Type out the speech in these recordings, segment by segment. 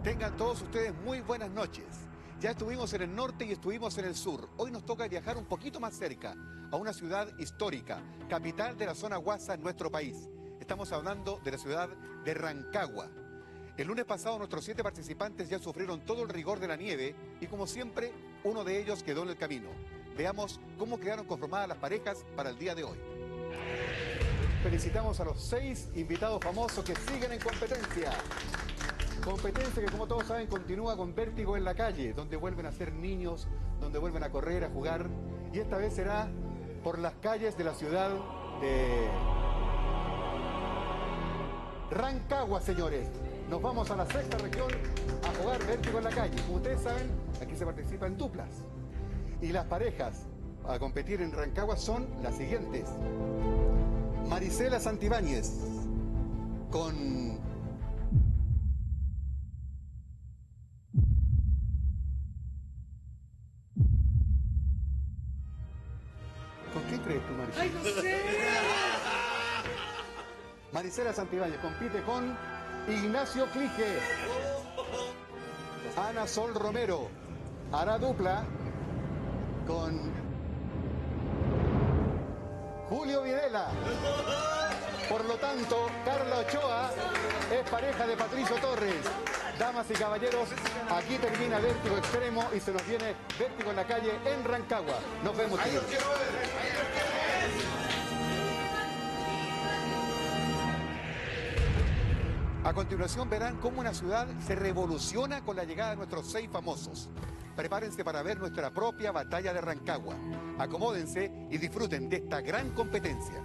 Tengan todos ustedes muy buenas noches. Ya estuvimos en el norte y estuvimos en el sur. Hoy nos toca viajar un poquito más cerca, a una ciudad histórica, capital de la zona Huasa en nuestro país. Estamos hablando de la ciudad de Rancagua. El lunes pasado nuestros 7 participantes ya sufrieron todo el rigor de la nieve y como siempre, uno de ellos quedó en el camino. Veamos cómo quedaron conformadas las parejas para el día de hoy. Felicitamos a los 6 invitados famosos que siguen en competencia. Competencia que, como todos saben, continúa con Vértigo en la calle, donde vuelven a ser niños, donde vuelven a correr, a jugar. Y esta vez será por las calles de la ciudad de Rancagua, señores. Nos vamos a la 6ª región a jugar Vértigo en la calle. Como ustedes saben, aquí se participa en duplas. Y las parejas a competir en Rancagua son las siguientes. Marisela Santibáñez con ¿Con quién crees tú, Marisela? ¡Ay, no sé! Marisela Santibáñez compite con Ignacio Clige. Ana Sol Romero hará dupla con Julio Videla. Por lo tanto, Carla Ochoa es pareja de Patricio Torres. Damas y caballeros, aquí termina Vértigo Extremo y se nos viene Vértigo en la calle en Rancagua. Nos vemos, chicos. A continuación verán cómo una ciudad se revoluciona con la llegada de nuestros 6 famosos. Prepárense para ver nuestra propia batalla de Rancagua. Acomódense y disfruten de esta gran competencia.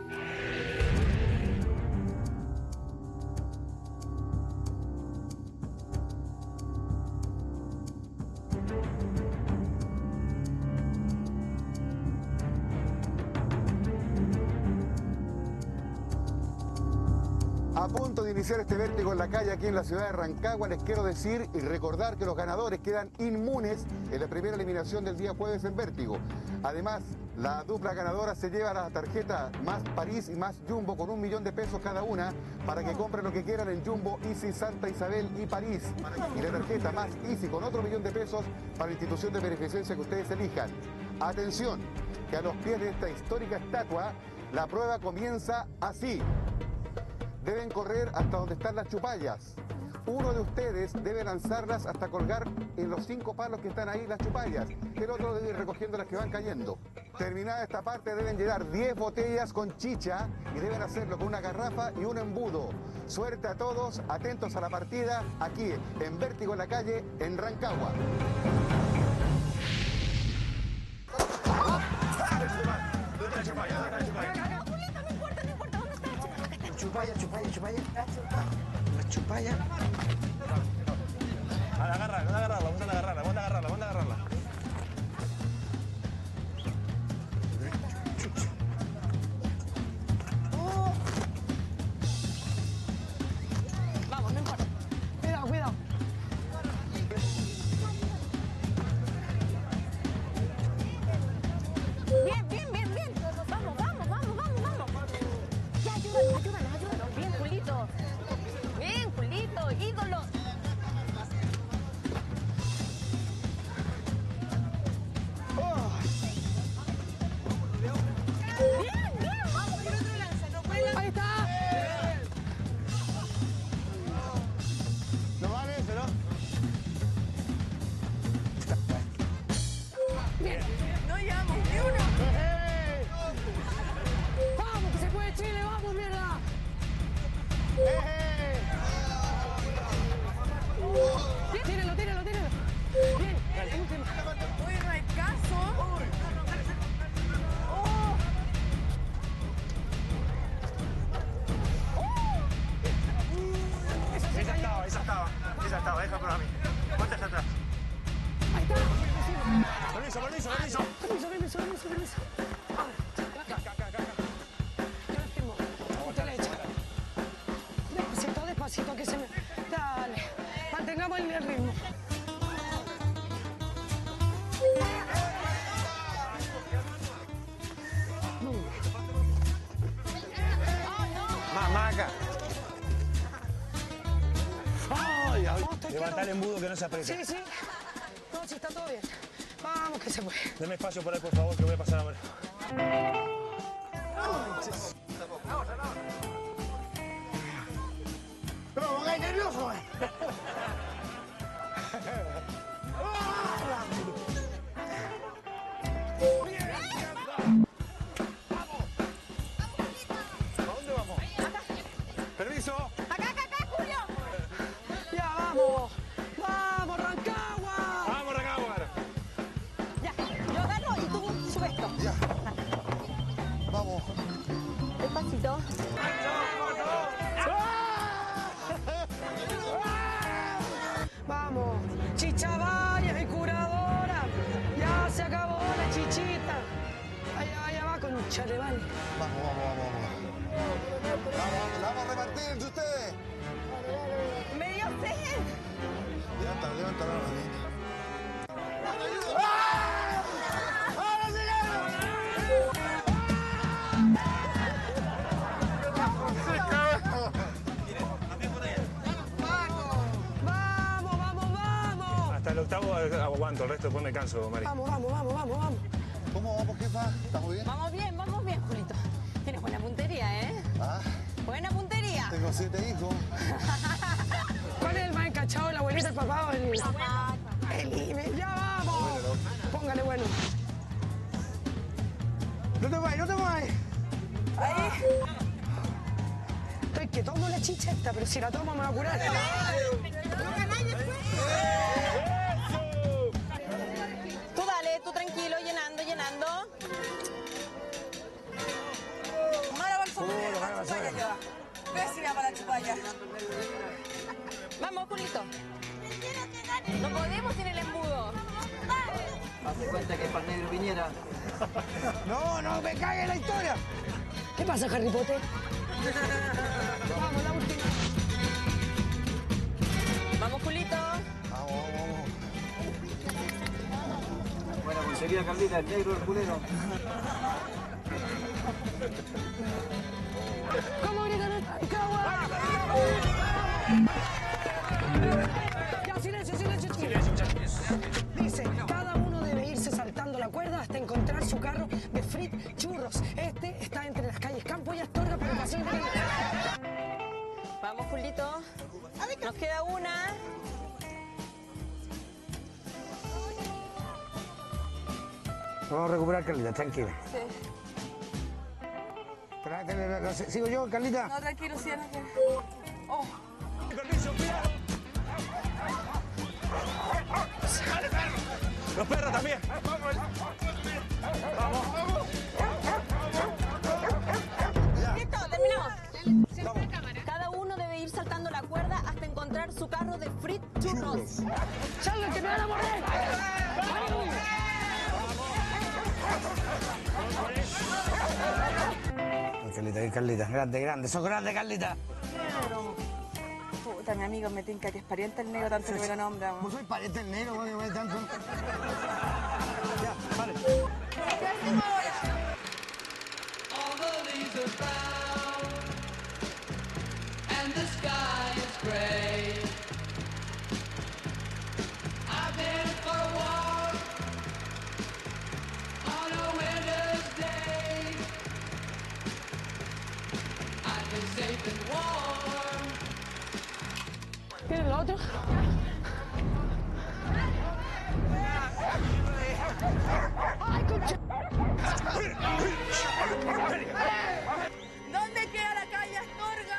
A punto de iniciar este Vértigo en la calle aquí en la ciudad de Rancagua, les quiero decir y recordar que los ganadores quedan inmunes en la primera eliminación del día jueves en Vértigo. Además, la dupla ganadora se lleva la tarjeta Más París y Más Jumbo con 1 millón de pesos cada una para que compren lo que quieran en Jumbo, Easy, Santa Isabel y París. Y la tarjeta Más Easy con otro 1 millón de pesos para la institución de beneficencia que ustedes elijan. Atención, que a los pies de esta histórica estatua, la prueba comienza así. Deben correr hasta donde están las chupallas. Uno de ustedes debe lanzarlas hasta colgar en los 5 palos que están ahí las chupallas. El otro debe ir recogiendo las que van cayendo. Terminada esta parte deben llenar 10 botellas con chicha y deben hacerlo con una garrafa y un embudo. Suerte a todos, atentos a la partida aquí en Vértigo en la calle en Rancagua. Chupalla. La chupalla. Agarrarla, vamos a agarrarla. Vamos, no importa. Cuidado. Bien. Vamos. Ya, ayúdanos. Bien, Julito, ídolo. Bien. Vamos, por otro lanza, no puede lanzar. Ahí está. No vale eso, ¿no? Bien. No llevamos ni uno. Vamos, que se puede Chile, vamos, mierda. Tíralo. Bien, el último. Uy, no hay caso. Esa estaba, deja para mí. Ponte hacia atrás. Ahí está. Permiso. Permiso. Acá. Yo lo firmo. Usted le echa. Despacito, que se me... Dale. Mantengamos el ritmo. Más acá. ¡Ay! Levantá el embudo que no se apriete. Sí, sí. No, sí, está todo bien. Vamos, que se puede. Deme espacio por ahí, por favor, que voy a pasar ahora. No, pongáis nervioso. ¿A dónde vamos? Permiso. Acá, Julio. Ya, vamos. Vamos, Rancagua. Vamos, Rancagua. Ya, yo agarro y tú subes esto. Ya. Vamos. Despacito. Vamos, Chichavaya y curadora. Ya se acabó la chichita. Allá va con Charevani. Vamos. Vamos, la vamos a repartir entre ustedes. Me dio sed. Levántala. Vamos. Hasta el octavo aguanto, el resto después me canso, Mari. Vamos. ¿Cómo vamos, jefa? ¿Estamos bien? Vamos bien, Julito. Tienes buena puntería, ¿eh? Ah, Buena puntería. tengo 7 hijos. ¿Cuál es el más encachado, la abuelita, el papá o el...? Papá. Ya vamos. Póngale bueno. No te vayas. Ahí. Estoy que tomo la chicha esta, pero si la tomo me va a curar. Tú dale, tú tranquilo, llenando. Mala bolsa la chupalla lleva. Pésima para la chupalla. Vamos, Julito. No podemos sin el embudo. Hace cuenta que para el negro viniera. No me cague la historia. ¿Qué pasa, Harry Potter? Vamos, la última. Vamos, Julito. Vamos. Buena puntería, Carlita, el negro, el culero. ¿Cómo gritan el Rancagua? Ya, silencio. Dice, cada uno debe irse saltando la cuerda hasta encontrar su carro de Frit Churros. Este está entre las calles Campo y Astorga, pero pasó el Vamos, Julito. Nos queda una. Vamos a recuperar, Carlita, tranquila. Sí. Espera, ¿sigo yo, Carlita? No, tranquilo, sí, no quiero. Oh. Permiso, cuidado. Los perros también. Listo, terminamos. Cada uno debe ir saltando la cuerda hasta encontrar su carro de Frit Churros. ¡Salga, que me van a morder! Carlita, grande, sos grande, Carlita. Puta, mi amigo me tinca que es pariente el negro, tanto que me lo nombra. Vos sois pariente del negro, vos que tanto. Ya, vale. ¿Qué hacemos ahora? ¿Tienen lo otro? ¡Ay, concha! ¿Dónde queda la calle Astorga?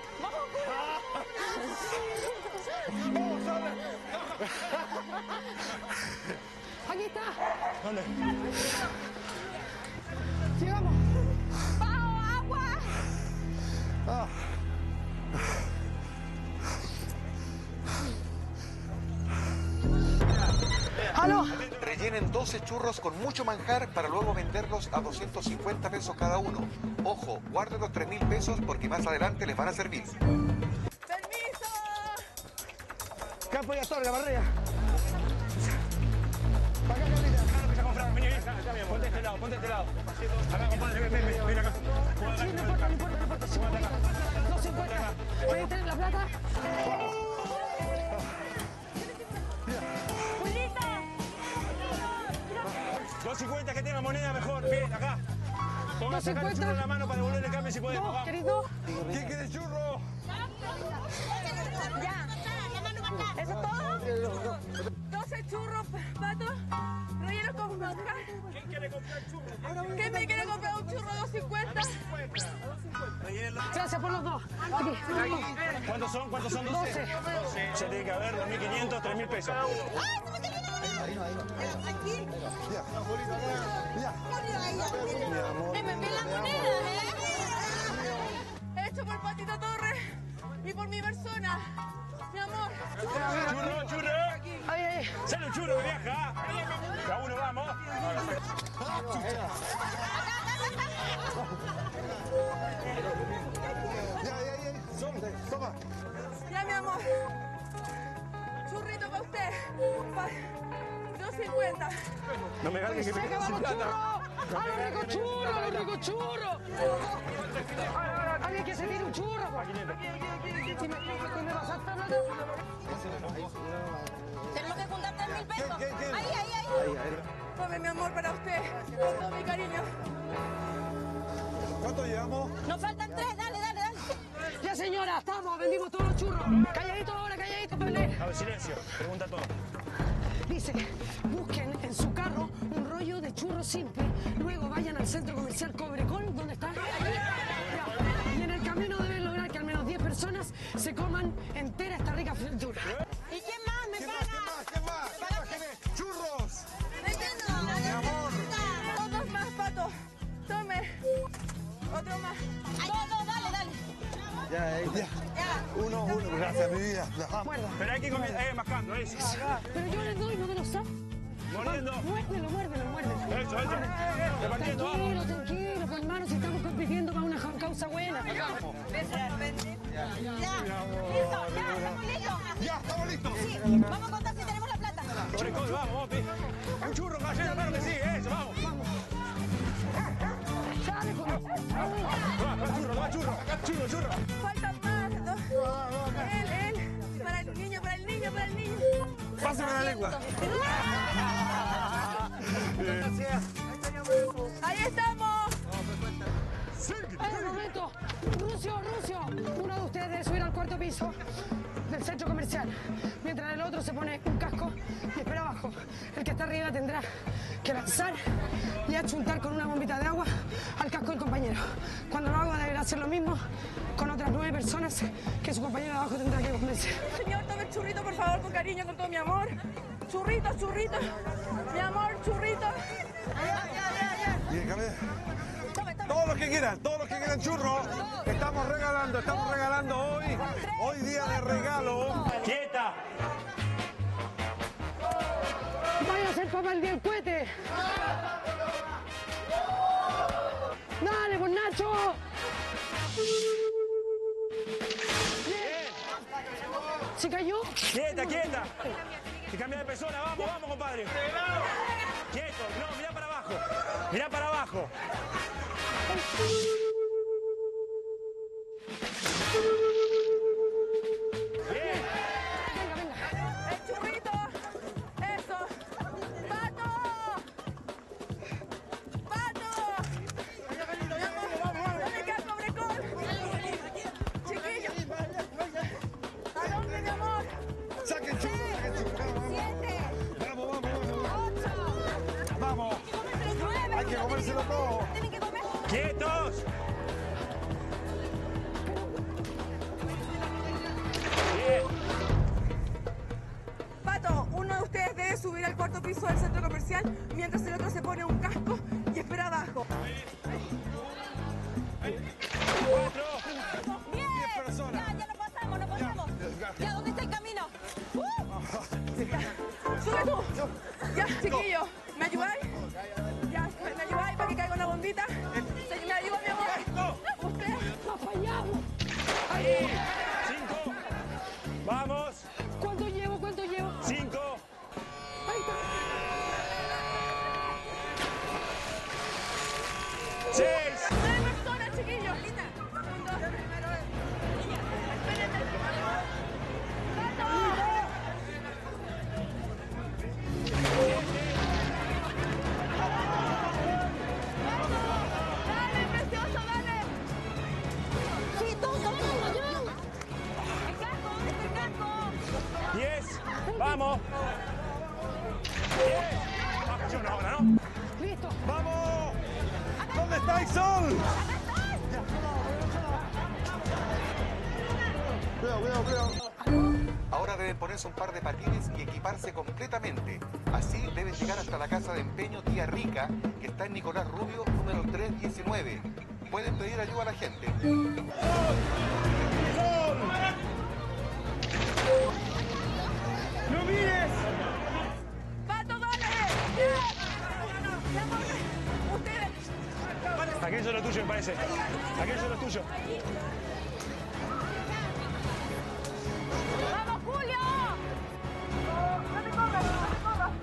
Aquí está. ¿Dónde? Sigamos. ¡Vamos, agua! ¡Aló! Rellenen 12 churros con mucho manjar para luego venderlos a 250 pesos cada uno. Ojo, guarden los 3.000 pesos porque más adelante les van a servir. ¡Permiso! Campo y Astorga, Barrea. Ponte este lado. Acá, compadre, ven acá. Sí, no importa. 250. ¿Pueden tener la plata? 2.50, que tenga moneda mejor. Bien, acá. Ponga a sacar el churro en la mano para devolverle el cambio si podemos. Dos, Vamos. querido. ¿Quién quiere churro? Ya. ¿Eso es todo? 12 churros, Pato, rellenos con manjar. ¿Quién quiere comprar churro? ¿Quién me quiere comprar un churro 2.50? Gracias por los dos. Aquí. ¿Cuántos son? ¿Cuántos son? 12. Se tiene que haber 2.500, 3.000 pesos. Me ven las monedas, Hecho por Patito Torres y por mi persona. Mi amor. ¡Churro, churro! Ahí, ahí. ¡Sale un churro que viaja! ¡Ya uno vamos! Toma. Ya, mi amor. Churrito para usted. 2.50. No me galguen que me ¡Se quedo acaban sin los plata. churros! ¡A los ricos churros! ¡A los ricos churros! ¿Alguien que se tire un churro? ¿Y me pasaste la plata? Tenemos que juntar 3.000 pesos. ¿Qué? Ahí. Tome, mi amor, para usted. Con todo mi cariño. ¿Cuánto llevamos? Nos faltan 3, dale. Ya, señora, estamos, vendimos todos los churros. Calladito ahora, calladito, Pelé. A ver, silencio. Pregunta todo. Dice, busquen en su carro un rollo de churros simple, luego vayan al centro comercial Cobrecol, ¿dónde está? Ya. Y en el camino deben lograr que al menos 10 personas se coman entera esta rica fritura. ¿Y quién más me paga? ¿Quién más? ¡Churros! Mi amor. Otros más, Pato. Tome. Otro más. No, dale. Ya. Uno. Gracias, mi vida. Muerda. Pero hay que comer, mascando, eso. Pero yo les doy, no me lo saco. Mordiendo. Muérdelo. Eso. Repartiendo, vamos. Tranquilo, pues, hermano, si estamos compitiendo para una causa buena. Ya. Listo, ya, estamos listos. Ya, estamos listos. Sí, vamos a contar si tenemos la plata. Cobrecol, vamos, pi. Un churro, caballero, claro que sí, eso, vamos. Dale, Va, churro. Faltan más. Él. Para el niño. Pásame la lengua. Ahí estamos. Un momento. Rucio. Uno de ustedes debe subir al cuarto piso del centro comercial, mientras el otro se pone un casco y espera abajo. El que está arriba tendrá que lanzar y achuntar con una bombita de agua al casco del compañero. Cuando lo haga deberá hacer lo mismo con otras 9 personas que su compañero de abajo tendrá que convencer. Señor, tome el churrito, por favor, con cariño, con todo mi amor. Churrito. Mi amor, churrito. Bien, Camila. Tome. Todos los que quieran churros, estamos regalando hoy día de regalo. ¡Quieta! ¡Vaya a ser papá el día del cohete! ¡Dale, pues Nacho! ¿Se cayó? ¡Quieta! Que cambia de persona, vamos, compadre. Quieto, no, mirá para abajo. Bien. El churrito. Eso. Pato. ¿Dónde queda el Cobrecol? Chiquillo. ¿A dónde, mi amor? Saquen churros. 7, Vamos. 8, 9. Hay que comérselo todo. Tienen que comer. ¡Quietos! Bien. Pato, uno de ustedes debe subir al cuarto piso del centro comercial mientras el otro se pone un casco y espera abajo. 4. Bien. Ya lo pasamos. Ya, ¿dónde está el camino? ¡Sube tú! Ya, chiquillo, ¿me ayudáis? Ya, ¿me ayudáis para que caiga una bombita? ¿Me ayuda, mi amor? ¿Usted? ¡No fallamos! 5. Vamos. ¿Cuánto llevo? 5. Ahí está. vamos. Bien. Ahora, ¿no? Listo. ¡Vamos! ¿Dónde está Ixol? Cuidado. Ahora deben ponerse un par de patines y equiparse completamente. Así deben llegar hasta la casa de empeño Tía Rica, que está en Nicolás Rubio, número 319. Pueden pedir ayuda a la gente. ¡No mires! ¡Pato, dale! Ustedes. Aquello es lo tuyo, me parece. Aquello es lo tuyo. ¡Vamos, Julio! ¡No te corras, no te corras!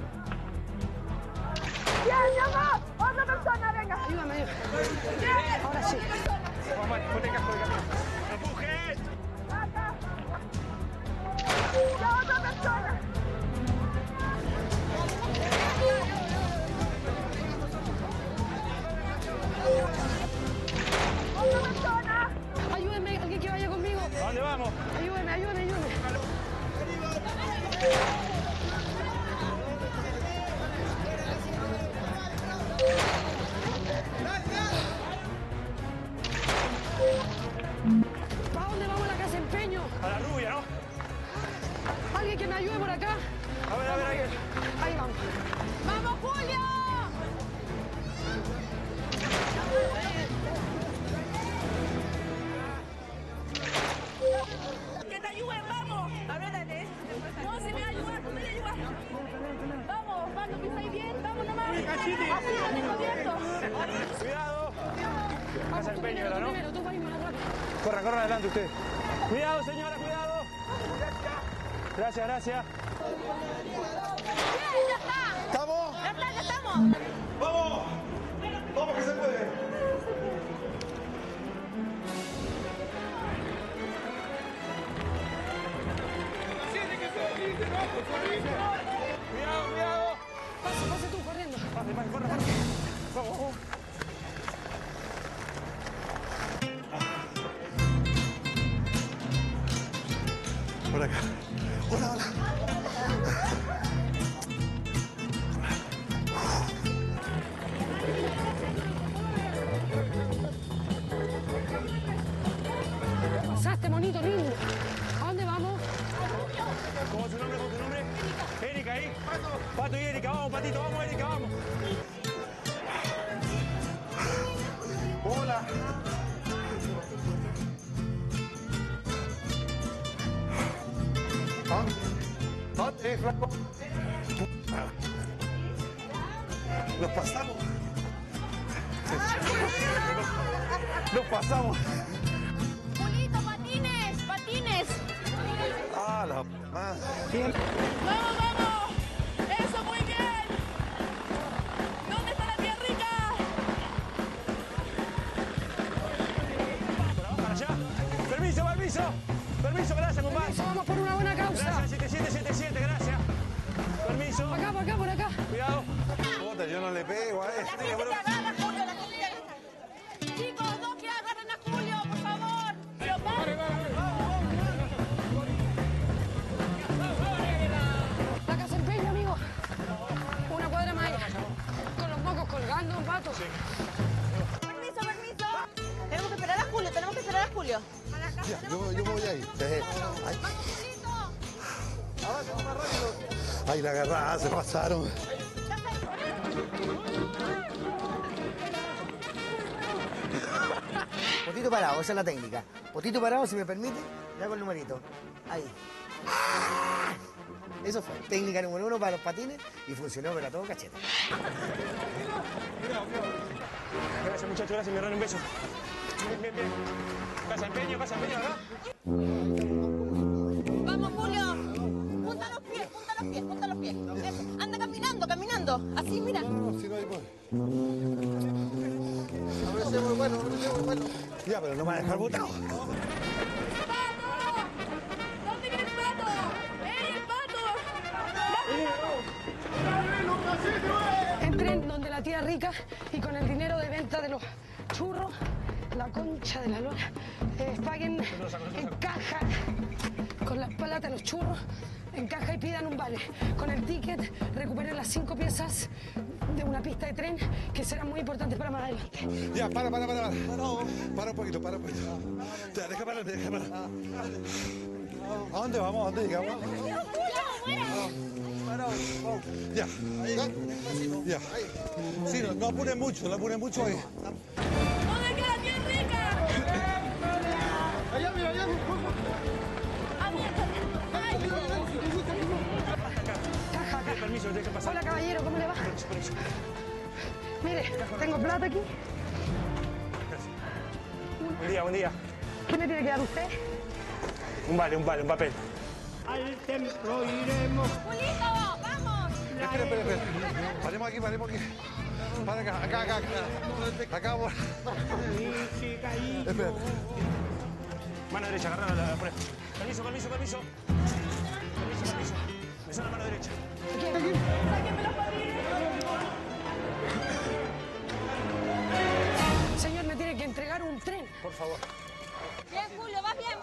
¡Bien, mi amor! ¡Otra persona, venga! Ayúdame. ¡Bien! Ahora sí. Vamos, ponte el casco de camino. ¡No empujes! ¡Acá! ¡La otra persona! ¡Otra persona! Ayúdenme, alguien que vaya conmigo. ¿A dónde vamos? Ayúdenme. ¿Para dónde vamos a la casa de empeño? A la rubia, ¿no? ¿Alguien que me ayude por acá? A ver, ahí. Ahí vamos. ¡Vamos, Julio! ¡Que te ayuden, vamos! Abrélate. No, si me ayudas, no me ayudas. Vamos, Pato, que estáis bien, vamos nomás. Así no tengo abierto. Cuidado. Casa de empeño era, ¿no? Primero, tú para irme más rápido. Corran adelante ustedes. Cuidado, señora, cuidado. Gracias. Bien, ya está. ¿Estamos? Ya estamos. ¡Vamos! ¡Vamos que se puede! Cuidado. Pase tú, corriendo. Corre. Vamos. Por acá. Hola. Pasaste, monito lindo. ¿A dónde vamos? ¿Cómo es su nombre? Erika, ahí. Pato y Erika, vamos, Patito, vamos, Erika, vamos. Hola. ¿Dónde, flaco? Nos pasamos. Nos pasamos. Julito, patines. Ah, la madre. Vamos. Eso, muy bien. ¿Dónde está la tía Rica? Para allá. Permiso, gracias, compadre. Vamos por una buena causa. Gracias, 7777, gracias. Permiso. Por acá. Cuidado. Puta, yo no le pego a La este. gente que agarra a Julio, la gente que agarra. Chicos, dos que agarren a Julio, por favor. La casa de empeño, amigo. Una cuadra más allá. Con los mocos colgando, pato. Permiso. Tenemos que esperar a Julio. Ya, yo me voy ahí. Ay, la agarrada, se pasaron. Potito parado, esa es la técnica. Potito parado, si me permite, le hago el numerito. Ahí. Eso fue. Técnica número 1 para los patines y funcionó, pero a todo cachete. Gracias, muchachos, gracias, mi hermano, un beso. Bien. Casa de empeño, ¿verdad? Vamos, Julio. Punta los pies. Eso. Anda caminando. Así, mira. Si no hay más. Bueno. Ya, pero no me va a dejar botado. ¡Pato! ¿Dónde viene el pato? ¡Ey, el pato! Entren donde la tía Rica y con el dinero de venta de los churros, la concha de la lora, paguen en caja con la plata de los churros en caja y pidan un vale. Con el ticket recuperen las 5 piezas de una pista de tren que serán muy importantes para más adelante. Ya, para. Para un poquito. Ya, deja parar. ¿A dónde vamos? ¿A dónde llegamos? Ya. Ya. Sí, no apures mucho, ahí. ¿Dónde queda bien rica? Allá, mira. Caja, acá. Permiso, deje pasar. Hola, caballero, ¿cómo le va? Permiso. Mire, tengo plata aquí. Buen día. ¿Qué me tiene que dar usted? Un vale, un papel. Al templo iremos. ¡Julito, vamos! Espera. Paremos aquí. Para acá. Acá, por... Espera. Mano derecha, agarra la prueba. Permiso. Me sale la mano derecha. Sáquenme los patines. Señor, me tiene que entregar un tren. Por favor. Bien, Julio, vas bien.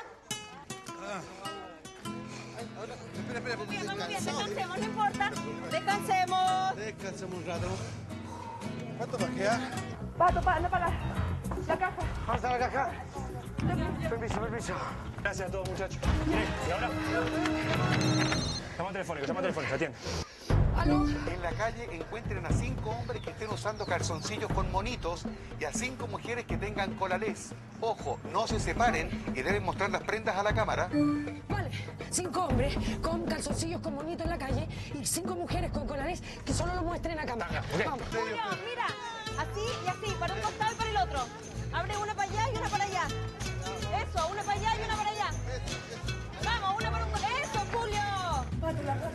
Espera. Vamos bien, descansemos, no importa. Descansemos. Descansemos un rato. ¿Cuánto nos queda? Pato, anda para la caja. Vamos a la caja. Permiso. Gracias a todos, muchachos. Miren, ¿y ahora? Llama telefónico, atiende. ¿Aló? En la calle encuentren a 5 hombres que estén usando calzoncillos con monitos y a 5 mujeres que tengan colalés. Ojo, no se separen y deben mostrar las prendas a la cámara. Vale, 5 hombres con calzoncillos con monito en la calle y 5 mujeres con colarés que solo lo muestren a cámara. Ok. Vamos. Julio, mira, así y así, para un costado y para el otro. Abre una para allá y una para allá. Eso, una para allá y una para allá. Vamos, una para un costado. Eso, Julio. Pato, la rata.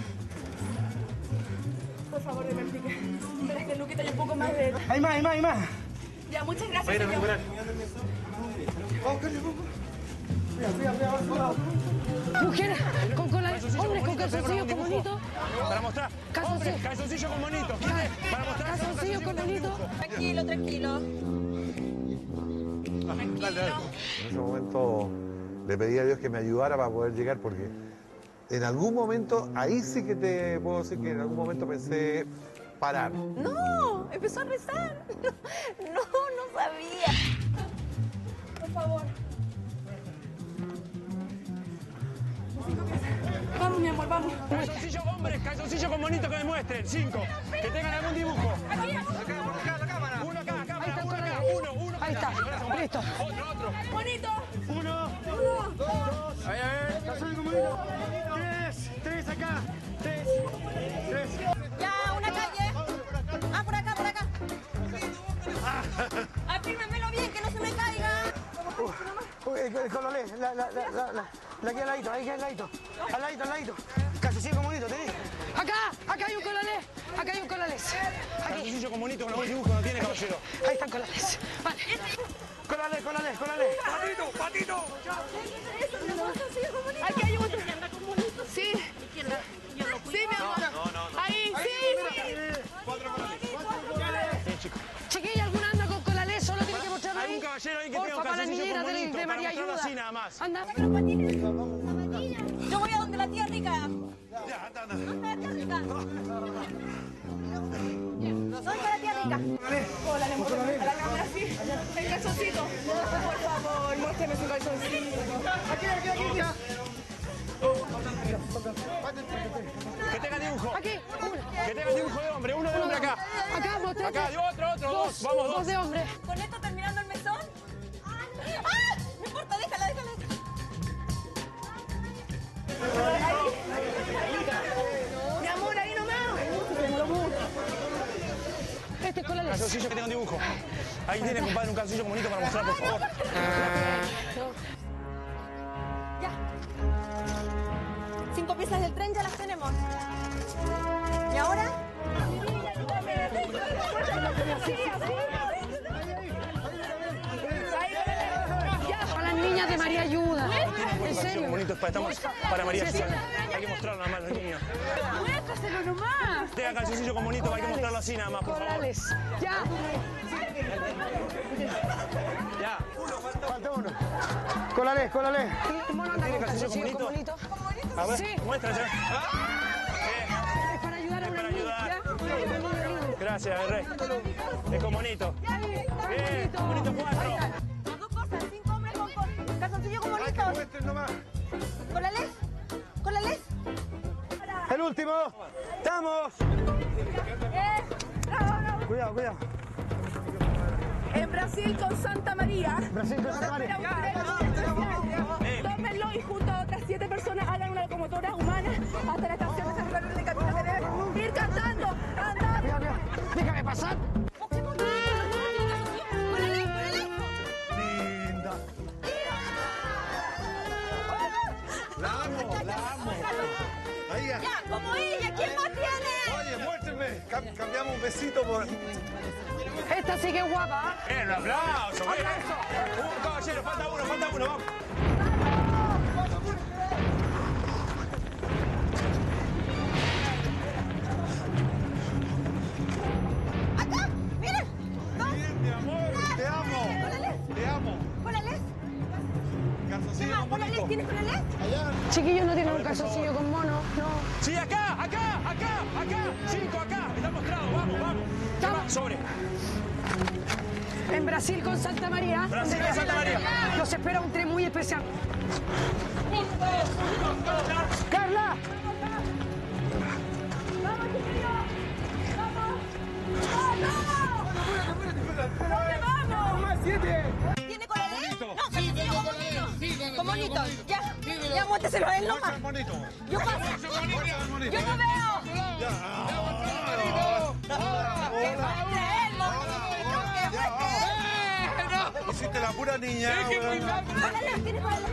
Por favor, deme el ticket. Pero es que Luquita hay un poco más de... Hay más. Ya, muchas gracias, señor. Mujeres con colarés, hombres con calzoncillos con monito. Para mostrar. Hombres, calzoncillo con monito. Para mostrar. Calzoncillos con monito. Tranquilo. En ese momento le pedí a Dios que me ayudara para poder llegar porque en algún momento, ahí sí que te puedo decir que en algún momento pensé parar. No, empezó a rezar. No sabía. Por favor. Vamos, mi amor, vamos. Calzoncillo, hombres, calzoncillo con monito que me muestren. 5. Que tengan algún dibujo. Aquí. Acá, la cámara. Uno acá, Ahí está el uno acá. colarés. Uno. Ahí está, listo. Otro. Bonito. 1, 2. A ver. Calzoncillo con monito. 3 acá. 3. Ya, una calle. Por acá. Afírmemelo bien, que no se me caiga. El cololé, la que al ladito, ahí que al ladito. Al ladito. Calzoncillo con monito, ¿tenés? Acá hay un colalés. Acá hay un colalés. Aquí. Calzoncillo con monito con algún dibujo no tiene, caballero. Ahí están colalés. Vale. Cololé. Patito. Aquí hay otro. Sí. Sí, mi amor. Ahí, sí. Chiquilla, ¿alguna anda con colalés? Solo tiene que mostrarlo ahí. Hay un caballero ahí que Porfa, tenga un para la calzoncillo niñera con monito, de para María mostrarlo Ayuda. así nada más. Anda. Yo voy a donde la tía rica. Ya, anda. ¿Dónde está la tía rica? ¿Dónde está la tía rica? Hola, le muestro a la cámara, sí. El calzoncito. Por favor, muéstrame su calzoncito. Aquí. Que tenga dibujo. Aquí, una. Que tenga dibujo de hombre. Uno de hombre acá. Acá, mostrate. Acá, y otro. Dos. Vamos, Dos de hombre. ¿Con esto terminando el mesón? No importa, déjala. Mi amor, ahí nomás. Este es colalés. Calzoncillo que tenga un dibujo. Ahí tiene, compadre, un calzoncillo bonito para mostrar, por favor. Ya. 5 piezas del tren ya las tenemos. ¿Y ahora? Para las niñas de María Ayuda. ¿En serio? Bonitos para María Susana. Hay que mostrarlo nada más, los niños. Muéstraselo nomás. Tenga calzoncillo con monito, hay que mostrarlo así nada más, por favor. Corales. Ya. Falta uno. Colales. ¿Cómo no anda con calzoncillo con monito? A ver, Sí. muéstrase. Es para ayudar a una niña. Gracias, Rey. Es con monito. Bien, monito 4. Las dos cosas, 5 hombres con calzoncillo con Ay, que bonitos. muestren nomás. Con la les. Con la les. El último. ¡Estamos! Cuidado, cuidado. En Brasil con Santa María. Brasil con Santa María. Tómenlo y junto a otras 7 personas hagan una locomotora humana hasta la estación de ferrocarril de camino que deben ir cantando. ¡Andando! Cuidado, cuidado. Déjame pasar. Linda. La amo, la amo. Ahí ya. Ya, como ella, ¿quién más tiene? Oye, muéstrenme. Cambiamos un besito por... Esta sí que es guapa. Bien, un aplauso. Bien. Caballero, falta uno, vamos. ¡Acá! ¡Miren! Bien, mi amor. Te amo. Te amo. ¿Con la les? Calzoncillo con ¿Con la les? bonito. ¿Tienes con la les? Allá. Chiquillos no tienen un calzoncillo con mono, no. Sí, acá. 5 acá. Está mostrado. Vamos. Estamos. Sobre. En Brasil con Santa María. Brasil con Santa María. Los espera un tren muy especial. ¡Carla! ¿Tiene con la les? No, calzoncillo con bonito. Con bonito. Ya, muéstreselo a él Muestra nomás. el bonito. Yo paso. Yo no veo. ¡Que muestre él, bonito! ¡Que muestre! Hiciste la pura niña. weón. ¡Con la les! ¿Tienes con la les?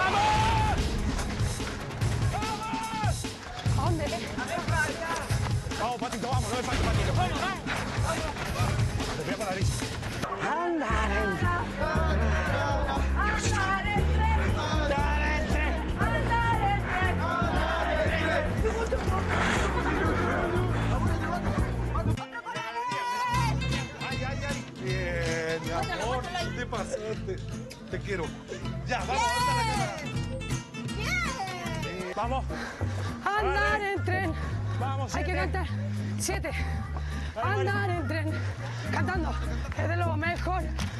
¿A dónde? Vamos, Patito, vamos. No es fácil, Patito. Vamos. Te voy a parar ahí. Andar en tren. Ay. Bien, mi amor. Te pasaste. Te quiero. Ya, vamos. Ahorita la cámara. Vamos. Andar en tren. Vamos, Hay que 7. cantar. 7. Andar en tren. Cantando. Es de lo mejor.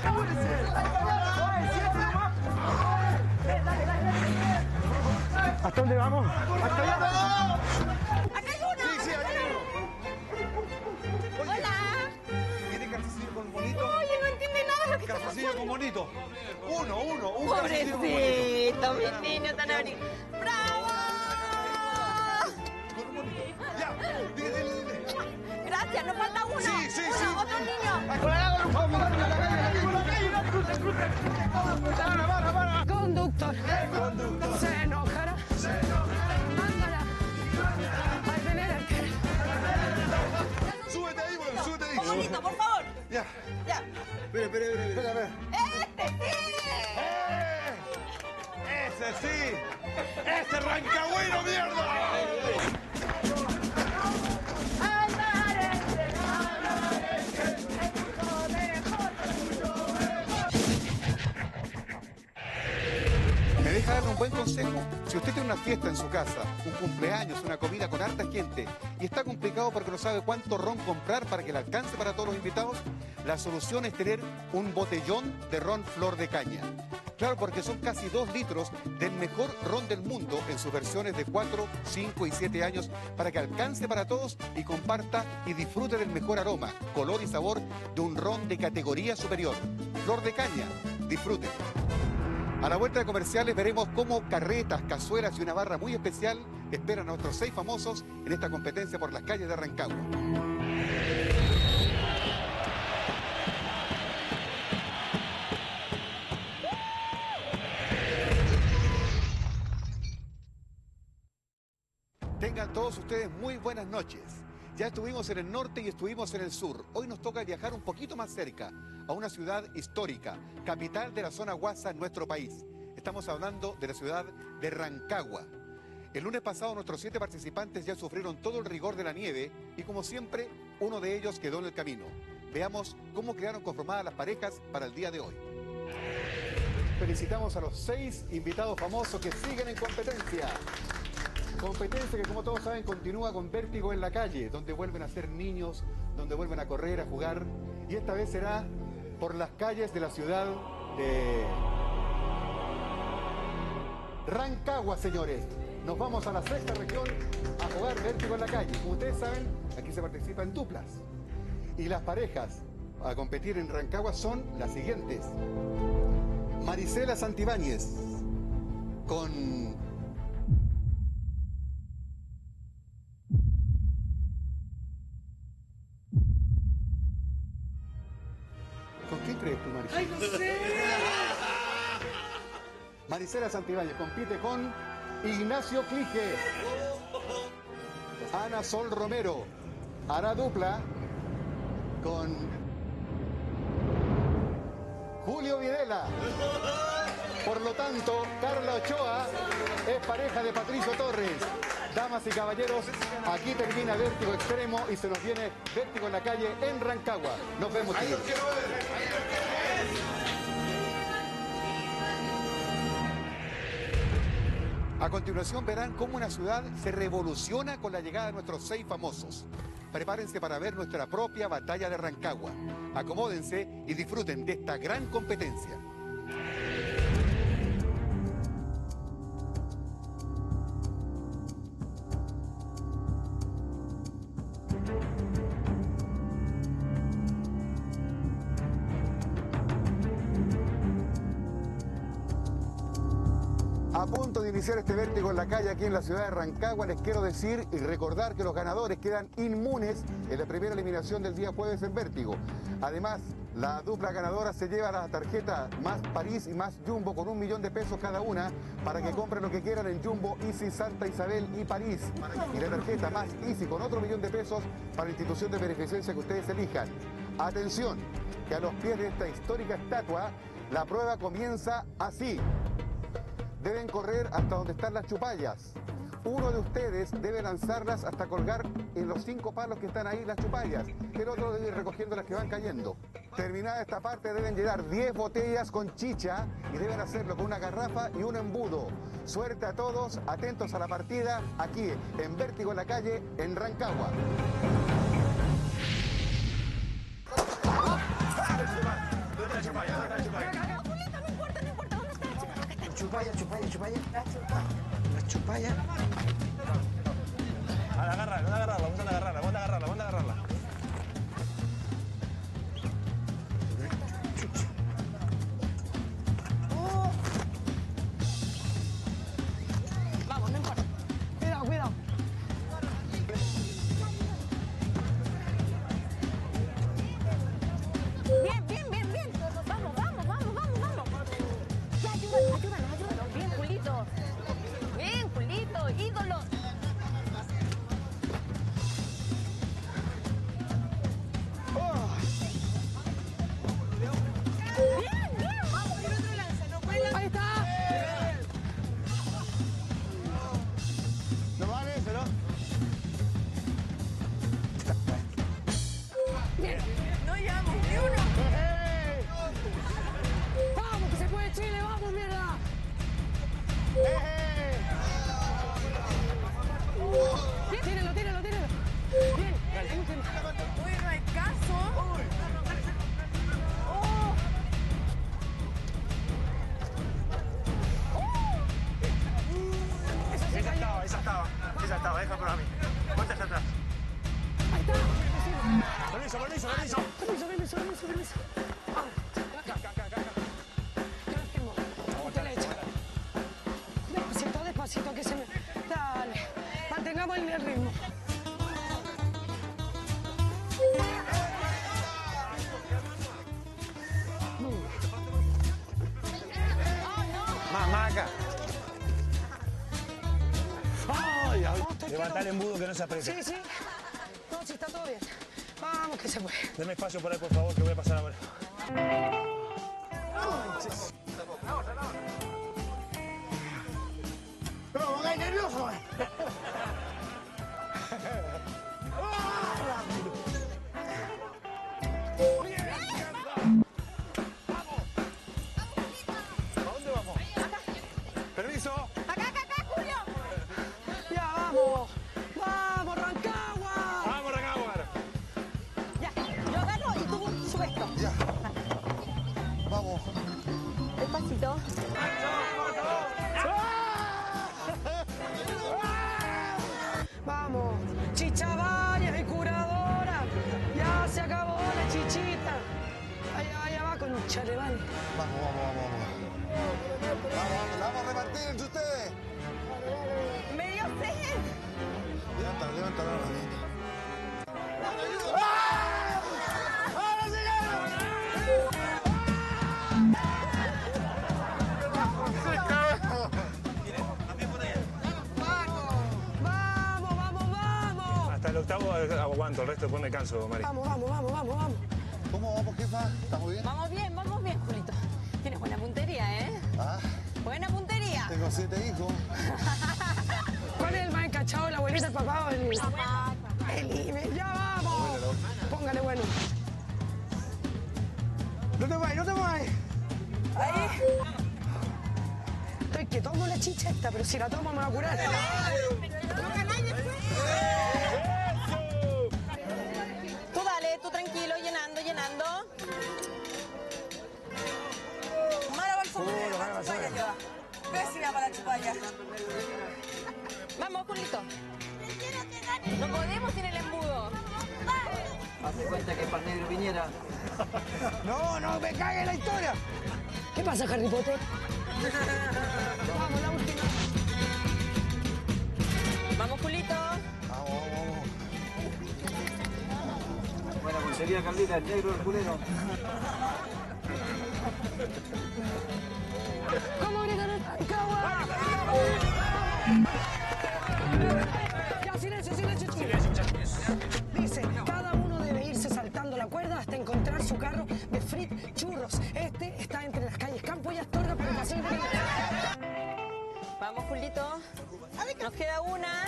¿Hasta dónde vamos? ¡Hasta allá! ¡Acá hay uno! Sí, hay uno. ¡Hola! ¿Tiene calzoncillo con bonito? Oye, no entiende nada de lo que está Calzoncillo pasando. con bonito. Uno. Un calzoncillo con bonito. Pobrecito, mis niños tan abrigados. ¡Bravo! Con un bonito. Ya. Dile. Gracias, nos falta uno. Sí. Uno, otro niño. Conductor. Se enojará. Andará. Al tener el tren. Súbete ahí, weón. Súbete ahí. Un bonito, por favor. Ya. Ya. Espera. ¡Este sí! Ese sí. Ese rancagüero, mierda. ¿Me deja darle un buen consejo? Si usted tiene una fiesta en su casa, un cumpleaños, una comida con harta gente y está complicado porque no sabe cuánto ron comprar para que le alcance para todos los invitados, la solución es tener un botellón de ron Flor de Caña. Claro, porque son casi 2 litros del mejor ron del mundo en sus versiones de 4, 5 y 7 años para que alcance para todos y comparta y disfrute del mejor aroma, color y sabor de un ron de categoría superior. Flor de Caña, disfrute. A la vuelta de comerciales veremos cómo carretas, cazuelas y una barra muy especial esperan a nuestros 6 famosos en esta competencia por las calles de Rancagua. Tengan todos ustedes muy buenas noches. Ya estuvimos en el norte y estuvimos en el sur. Hoy nos toca viajar un poquito más cerca, a una ciudad histórica, capital de la zona Huasa en nuestro país. Estamos hablando de la ciudad de Rancagua. El lunes pasado nuestros 7 participantes ya sufrieron todo el rigor de la nieve y como siempre, uno de ellos quedó en el camino. Veamos cómo quedaron conformadas las parejas para el día de hoy. Felicitamos a los 6 invitados famosos que siguen en competencia. Competencia que, como todos saben, continúa con Vértigo en la calle, donde vuelven a ser niños, donde vuelven a correr, a jugar. Y esta vez será por las calles de la ciudad de Rancagua, señores. Nos vamos a la sexta región a jugar Vértigo en la calle. Como ustedes saben, aquí se participa en duplas. Y las parejas a competir en Rancagua son las siguientes. Marisela Santibáñez con ¿quién crees tú, Marisela? ¡Ay, no sé! Marisela Santibáñez compite con Ignacio Clige. Ana Sol Romero hará dupla con Julio Videla. Por lo tanto, Carla Ochoa es pareja de Patricio Torres. Damas y caballeros, aquí termina Vértigo Extremo y se nos viene Vértigo en la calle en Rancagua. Nos vemos, chicos. A continuación verán cómo una ciudad se revoluciona con la llegada de nuestros 6 famosos. Prepárense para ver nuestra propia batalla de Rancagua. Acomódense y disfruten de esta gran competencia. A punto de iniciar este Vértigo en la calle aquí en la ciudad de Rancagua, les quiero decir y recordar que los ganadores quedan inmunes en la primera eliminación del día jueves en Vértigo. Además, la dupla ganadora se lleva la tarjeta Más París y Más Jumbo con 1 millón de pesos cada una para que compren lo que quieran en Jumbo, Easy, Santa Isabel y París. Y la tarjeta Más Easy con otro 1 millón de pesos para la institución de beneficencia que ustedes elijan. Atención, que a los pies de esta histórica estatua, la prueba comienza así. Deben correr hasta donde están las chupallas. Uno de ustedes debe lanzarlas hasta colgar en los 5 palos que están ahí las chupallas. El otro debe ir recogiendo las que van cayendo. Terminada esta parte deben llenar 10 botellas con chicha y deben hacerlo con una garrafa y un embudo. Suerte a todos, atentos a la partida aquí en Vértigo en la calle en Rancagua. Chupalla. La chupalla. Agarrarla, vamos a agarrarla. Vamos, no importa. Cuidado. Bien. Vamos. Ya, ayúdanos. Bien, Julito, ídolo. Bien. Vamos, el otro lanza, no cuela. Ahí está. No vale eso, ¿no? Bien. No llevamos ni uno. Vamos, que se puede Chile, vamos, mierda. Tíralo. Bien, el último. Uy, no hay caso. Esa estaba, deja por a mí. Ponte hacia atrás. Ahí está. Permiso. Permiso. Vamos. Acá. Usted le echa. Despacito, que se me... Dale. Mantengamos el ritmo. Maca. Levanta el embudo que no se apriete. Sí. No, sí, está todo bien. Vamos, que se puede. Deme espacio por ahí, por favor, que voy a pasar ahora. No, pongáis nervioso. ¿A dónde vamos? Permiso. Acá, Julio. Ya, Vamos, chicha varias y curadora. Ya se acabó la chichita. Allá va con chalemán. Vamos. Vamos a repartir entre ustedes. ¡Me dio sed! Levántala. Vamos. Hasta el octavo aguanto, el resto después me canso, Mari. Vamos. ¿Cómo vamos, jefa? ¿Estamos bien? Vamos bien, Julito. Tienes buena puntería, ¿eh? Ah, Buena puntería. tengo 7 hijos. ¿Cuál es el más encachado? ¿La abuelita, el papá o el niño? Papá. ¡Ya vamos! Póngale bueno. No te muevas. Ahí. Estoy que tomo la chicha esta, pero si la tomo me va a curar. Tú dale, tú tranquilo, llenando. Mala Balsomera, la chupalla lleva. Pésima para la chupalla. Vamos, Julito. No podemos sin el embudo. Hace cuenta que es para el negro Piñera. No, me cague la historia. ¿Qué pasa, Harry Potter? Vamos, la última. Vamos, Julito. Vamos. Buena puntería, Carlita, el negro, el culero. ¿Cómo gritan en Rancagua? Ya, silencio. Dice, cada uno debe irse saltando la cuerda hasta encontrar su carro de Frit Churros. Este está entre las calles Campo y Astorga, por ocasión de... Vamos, Julito. Nos queda una.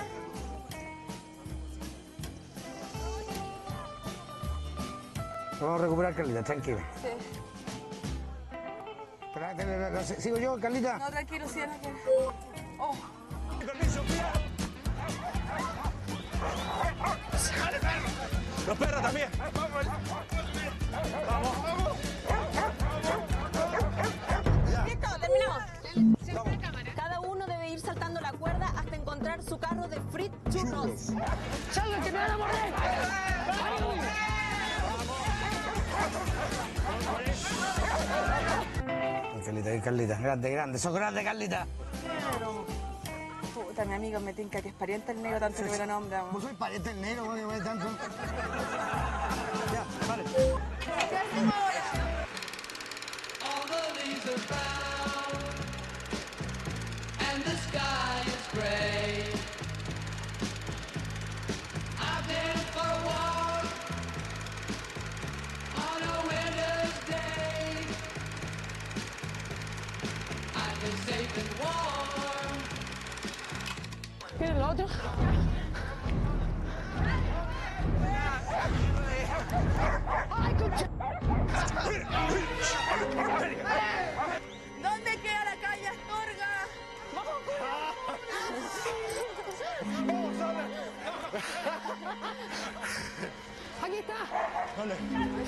Vamos a recuperar, Carlita, tranquila. Sí. ¿Sigo yo, Carlita? No, tranquilo, sí, no quiero. Oh. Permiso, cuidado. Los perros también. Vamos. Listo, terminamos. Cada uno debe ir saltando la cuerda hasta encontrar su carro de Frit Churros. ¡Salgan, que me van a morder! Carlita, grande, sos grande, Carlita. Puta, mi amigo me tinca que es pariente el negro, tanto que me lo nombra. ¿Vos sois pariente del negro, que me tanto? Ya, vale. ¿Qué hacemos ahora? ¿Quieren lo otro? ¡Ay, concha! ¿Dónde queda la calle Astorga? Aquí está. ¿Dónde?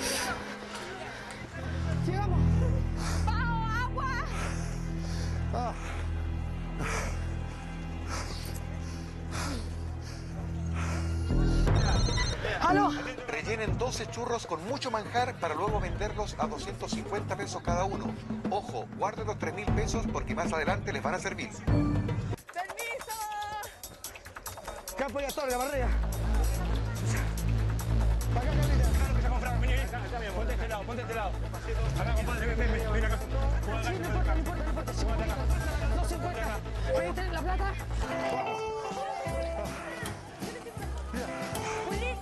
Llegamos. ¡Vamos, agua! ¡Aló! Rellenen 12 churros con mucho manjar para luego venderlos a 250 pesos cada uno. Ojo, guarden los 3.000 pesos porque más adelante les van a servir. ¡Permiso! Campo y Astorga, barrea. Acá, Carlita. Vení. Ponte este lado. Acá, compadre, ven acá. Sí, no importa. 250. ¿Pueden tener la plata? ¡Julito!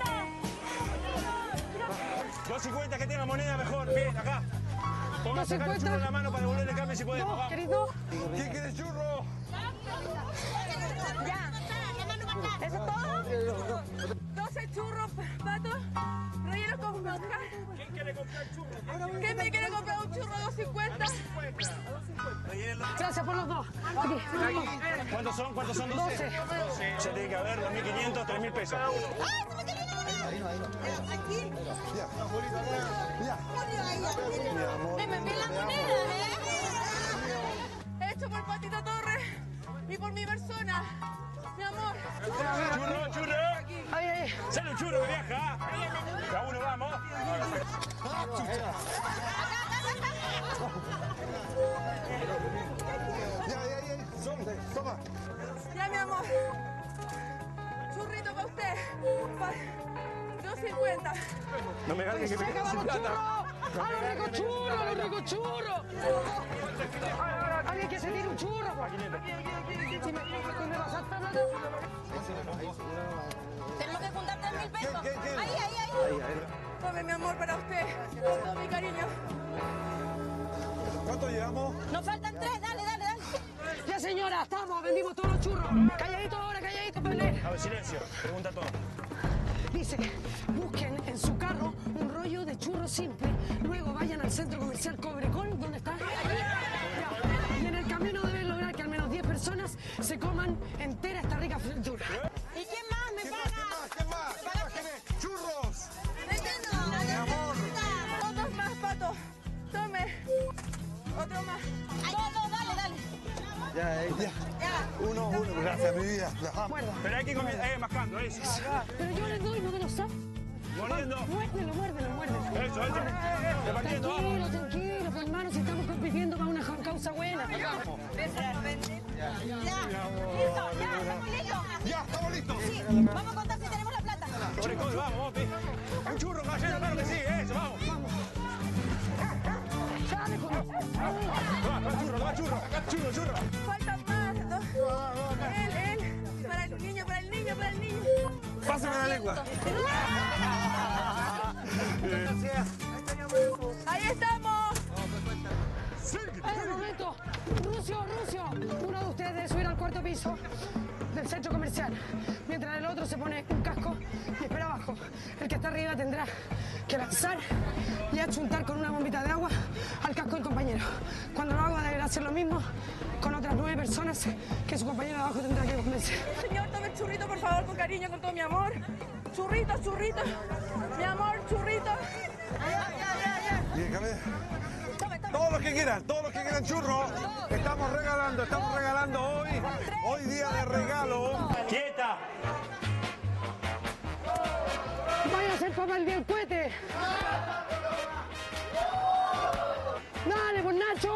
250 que tenga moneda mejor. Bien, acá. Ponga a sacar el churro en la mano para devolverle el cambio si podemos. No, Vamos. querido. ¿Quién quiere churro? Ya. ¿Eso es todo? 12 churros, pato, rellenos con manjar. ¿Quién quiere comprar churro? ¿Quién me quiere comprar un churro 250? Gracias por los dos. Aquí. ¿Cuántos son? 12. Se tiene que haber 2.500, 3.000 pesos. ¡Me envíen las monedas, Hecho por Patito Torres y por mi persona, mi amor. ¡Churro! Dice. Sale un churro que viaja. Ya uno, vamos. Toma. Ya, mi amor. Churrito para usted. 2.50. No me cargues que me quedo sin plata. ¡A los ricos churros! ¡A los ricos churros! ¿Alguien que se tire un churro? Si me vas a estar Tenemos que juntar 3.000 pesos. Ahí. Tome, mi amor, para usted. Con todo mi cariño. ¿Cuánto llevamos? Nos faltan 3, dale. Ya, señora, estamos, vendimos todos los churros. Calladito ahora, calladito, para leer. A ver, silencio. Pregunta todo. Dice, busquen en su carro un rollo de churro simple, luego vayan al centro comercial Cobrecol, ¿dónde está? Ya. Y en el camino deben lograr que al menos 10 personas se coman entera esta rica fritura. ¿Y quién más me paga? ¿Quién más? ¡Churros! Mi amor. Otros más, Pato. Tome. Otro más. Todo, dale. Ya. Uno. Gracias, mi vida. Muerda. Pero hay que ir mascando, eso. Pero yo les doy, no te lo sabes. Mordiendo. Muérdelo. Eso. Repartiendo, vamos. Tranquilo, pues, hermano, si estamos compitiendo para una causa buena. Listo, ya, estamos listos. Sí, vamos a contar si tenemos la plata. Cobrecol, vamos, pi. Un churro, caballero, claro que sí, eso, vamos. Sale con Va, churro. Faltan más. Él. Para el niño. Pásame la lengua. Ahí estamos. ¡Un momento! ¡Rucio! Uno de ustedes debe subir al cuarto piso del centro comercial, mientras el otro se pone un casco y espera abajo. El que está arriba tendrá que lanzar y achuntar con una bombita de agua al casco del compañero. Cuando lo haga deberá hacer lo mismo con otras 9 personas que su compañero de abajo tendrá que convencer. Señor, tome el churrito, por favor, con cariño, con todo mi amor. Churrito. Mi amor, churrito. Bien, Camila. Todos los que quieran churros, estamos regalando hoy día de regalo. ¡Quieta! ¡Vaya a ser papá el día del cohete! ¡Dale, pues Nacho!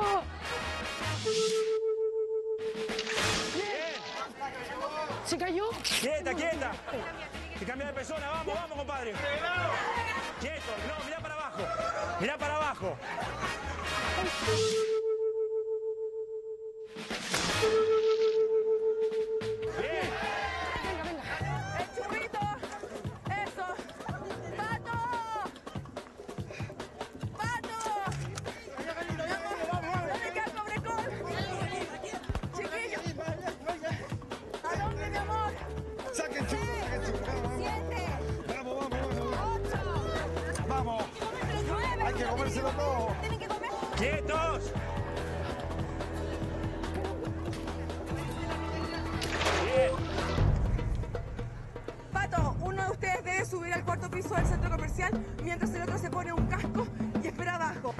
¿Se cayó? ¡Quieta! Que cambia de persona, vamos, compadre. ¡Quieto! No, mirá para abajo. Bien. Venga. El churrito. Eso. Pato. ¿Dónde queda el Cobrecol? Chiquillo. ¿A dónde, mi amor? Saquen churros. 7, Vamos. 8, 9. Hay que comérselo todo. Tienen que comer. ¡Quietos! Bien. Pato, uno de ustedes debe subir al cuarto piso del centro comercial mientras el otro se pone un casco y espera abajo.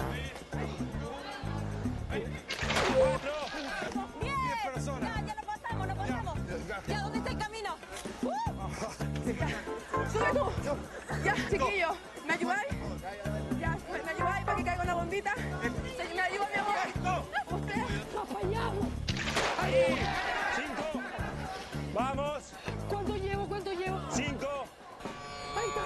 4. Bien. Ya lo pasamos. Ya, ¿dónde está el camino? ¡Sube tú! Ya, chiquillo, ¿me ayudáis? Ya, ¿me ayudáis para que caiga una bombita? ¿Me ayuda, mi amor? ¿Usted? ¡Nos fallamos! Ahí. 5. Vamos. ¿Cuánto llevo? 5. Ahí está.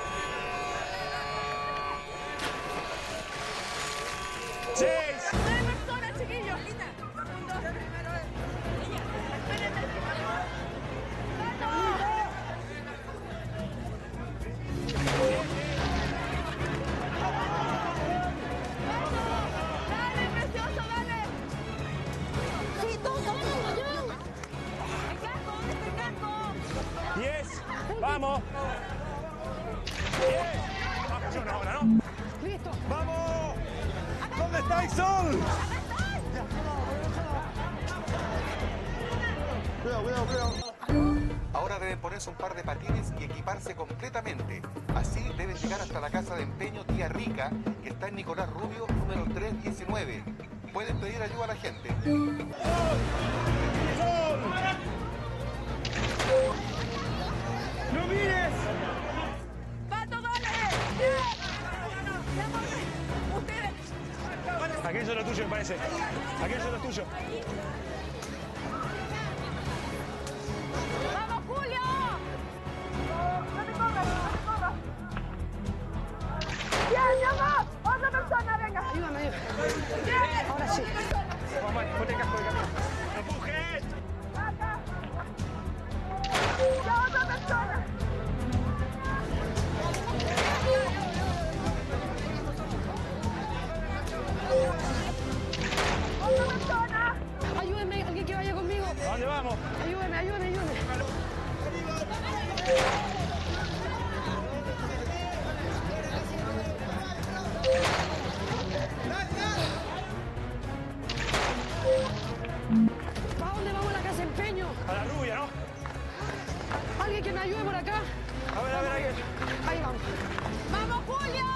6. 9 personas, chiquillos. 1, 2, 3. ¡Dale, precioso, dale! Sí, todos caminando ya. El casco, ¿dónde está el casco? 10. Vamos. 10. Acción ahora, ¿no? ¡Listo! ¡Vamos! ¿Dónde estáis, Sol? Cuidado. Ahora deben ponerse un par de patines y equiparse completamente. Así deben llegar hasta la casa de empeño Tía Rica, que está en Nicolás Rubio, número 319. Pueden pedir ayuda a la gente. ¡No mires! Aquello es lo tuyo, me parece. Aquello es lo tuyo. ¡Vamos, Julio! No te corras, no te corras. ¡Bien, mi amor! ¡Otra persona, venga! Ayúdame, ayúdame. ¡Bien! Ahora sí. Vamos, Mari, ponte el casco de camino. ¡No empujes! ¡Acá! ¡Ya, otra persona! ¡Otra persona! Ayúdenme, alguien que vaya conmigo. ¿A dónde vamos? Ayúdeme, ayúdeme, ayúdeme. ¿Para dónde vamos a la casa de empeño? A la rubia, ¿no? ¿Alguien que me ayude por acá? A ver, ahí. Ahí vamos. ¡Vamos, Julio!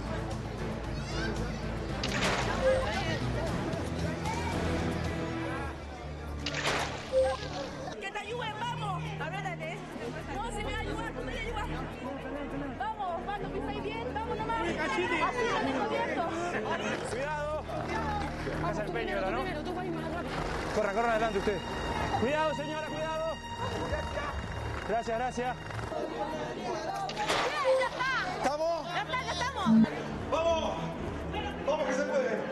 ¡Que te ayuden, vamos! A ver, dale. No, si me va a ayudar, tú me vas a ayudar. Vamos, Osvaldo, pisáis bien, vamos nomás. Así, no tengo viento. Cuidado. Casa de empeño, Tú ¿no? primero, tú vas a ir más rápido. Corran adelante ustedes. Cuidado, señora, cuidado. Gracias, gracias. ¡Bien, ya está! ¿Estamos? ¡Ya está, ya estamos! ¡Vamos! ¡Vamos que se puede!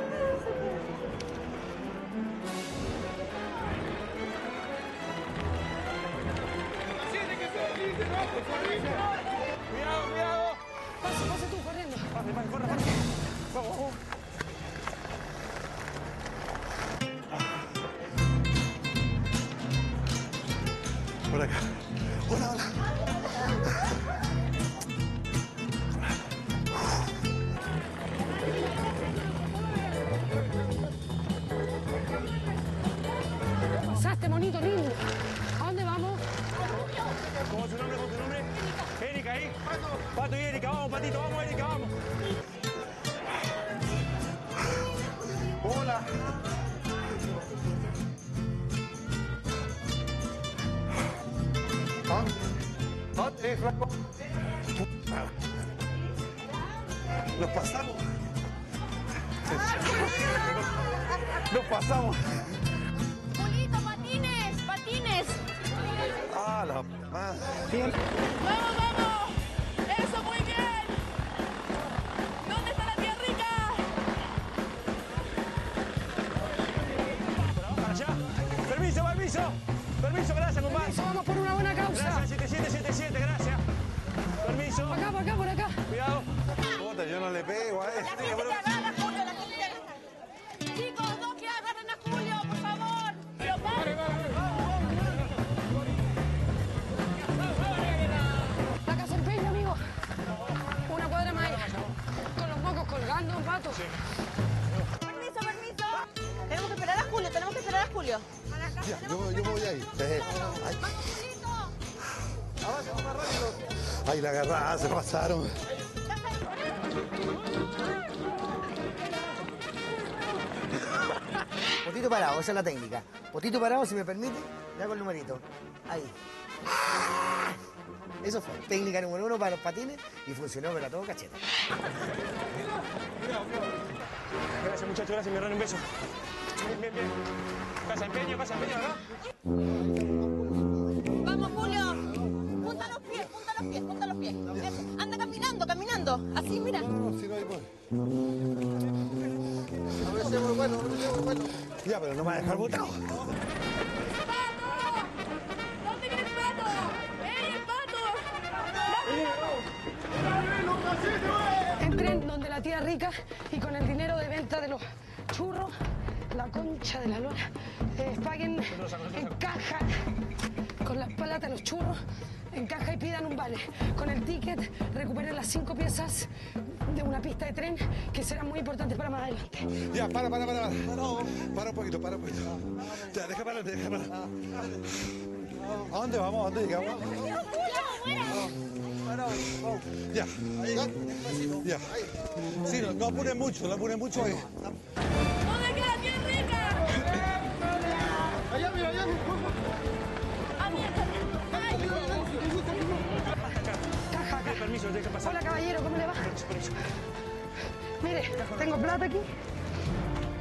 Cuidado, cuidado. Pasa tú, corriendo. Pase, corra. Vamos. Por acá. Hola, hola. Pasaste, monito lindo. ¿A dónde vamos? ¿Cómo es su nombre? ¿Cómo es tu nombre? Erika, ahí. Pato y Erika, vamos, Patito, vamos, Erika, vamos. Hola. ¿Dónde, flaco? Nos pasamos. Nos pasamos. Julito, patines, patines. Ah, la madre. ¡Vamos, vamos! ¡Eso, muy bien! ¿Dónde está la tía rica? Para allá. Permiso, permiso. Permiso, gracias, compadre. Eso, vamos por una buena causa. Gracias, 7777, gracias. Permiso. Por acá, por acá, por acá. Cuidado. Puta, yo no le pego a La este. gente que agarra, Julio, la gente que agarra. Chicos, dos que agarren a Julio, por favor. Pero pare. La casa de empeño, amigo. Una cuadra más allá. Con los mocos colgando, pato. Permiso, permiso. Tenemos que esperar a Julio, tenemos que esperar a Julio. Ya, yo me voy ahí. Ay. Ay, la agarrada, se pasaron. Potito parado, esa es la técnica. Potito parado, si me permite, le hago el numerito. Ahí. Eso fue. Técnica número 1 para los patines y funcionó, pero a todo cachete. Gracias, muchachos, gracias, mi hermano, un beso. Bien, bien, bien. Casa de empeño, acá. Vamos, Julio. Punta los pies, punta los pies, punta los pies. Eso. Anda caminando, caminando. Así, mira. No, si no hay pues. Ya, pero no me va a dejar botado. ¡Pato! ¿Dónde viene el pato? ¡Ey, el pato! Entren donde la tía rica y con el dinero de venta de los churros, la concha de la lora, paguen en caja con la plata de los churros, en caja y pidan un vale. Con el ticket recuperen las 5 piezas de una pista de tren que serán muy importantes para más adelante. Ya, para. Para un poquito. Ya, deja parar. ¿A dónde vamos? ¿A dónde llegamos? Ya. Ya. Sí, no apuren mucho, ahí. ¿Dónde queda la tía rica? Allá, mira, allá. ¡Ah, mierda! ¡Ay! Caja acá. Permiso, deja pasar. Hola, caballero, ¿cómo le va? Permiso. Mire, tengo plata aquí.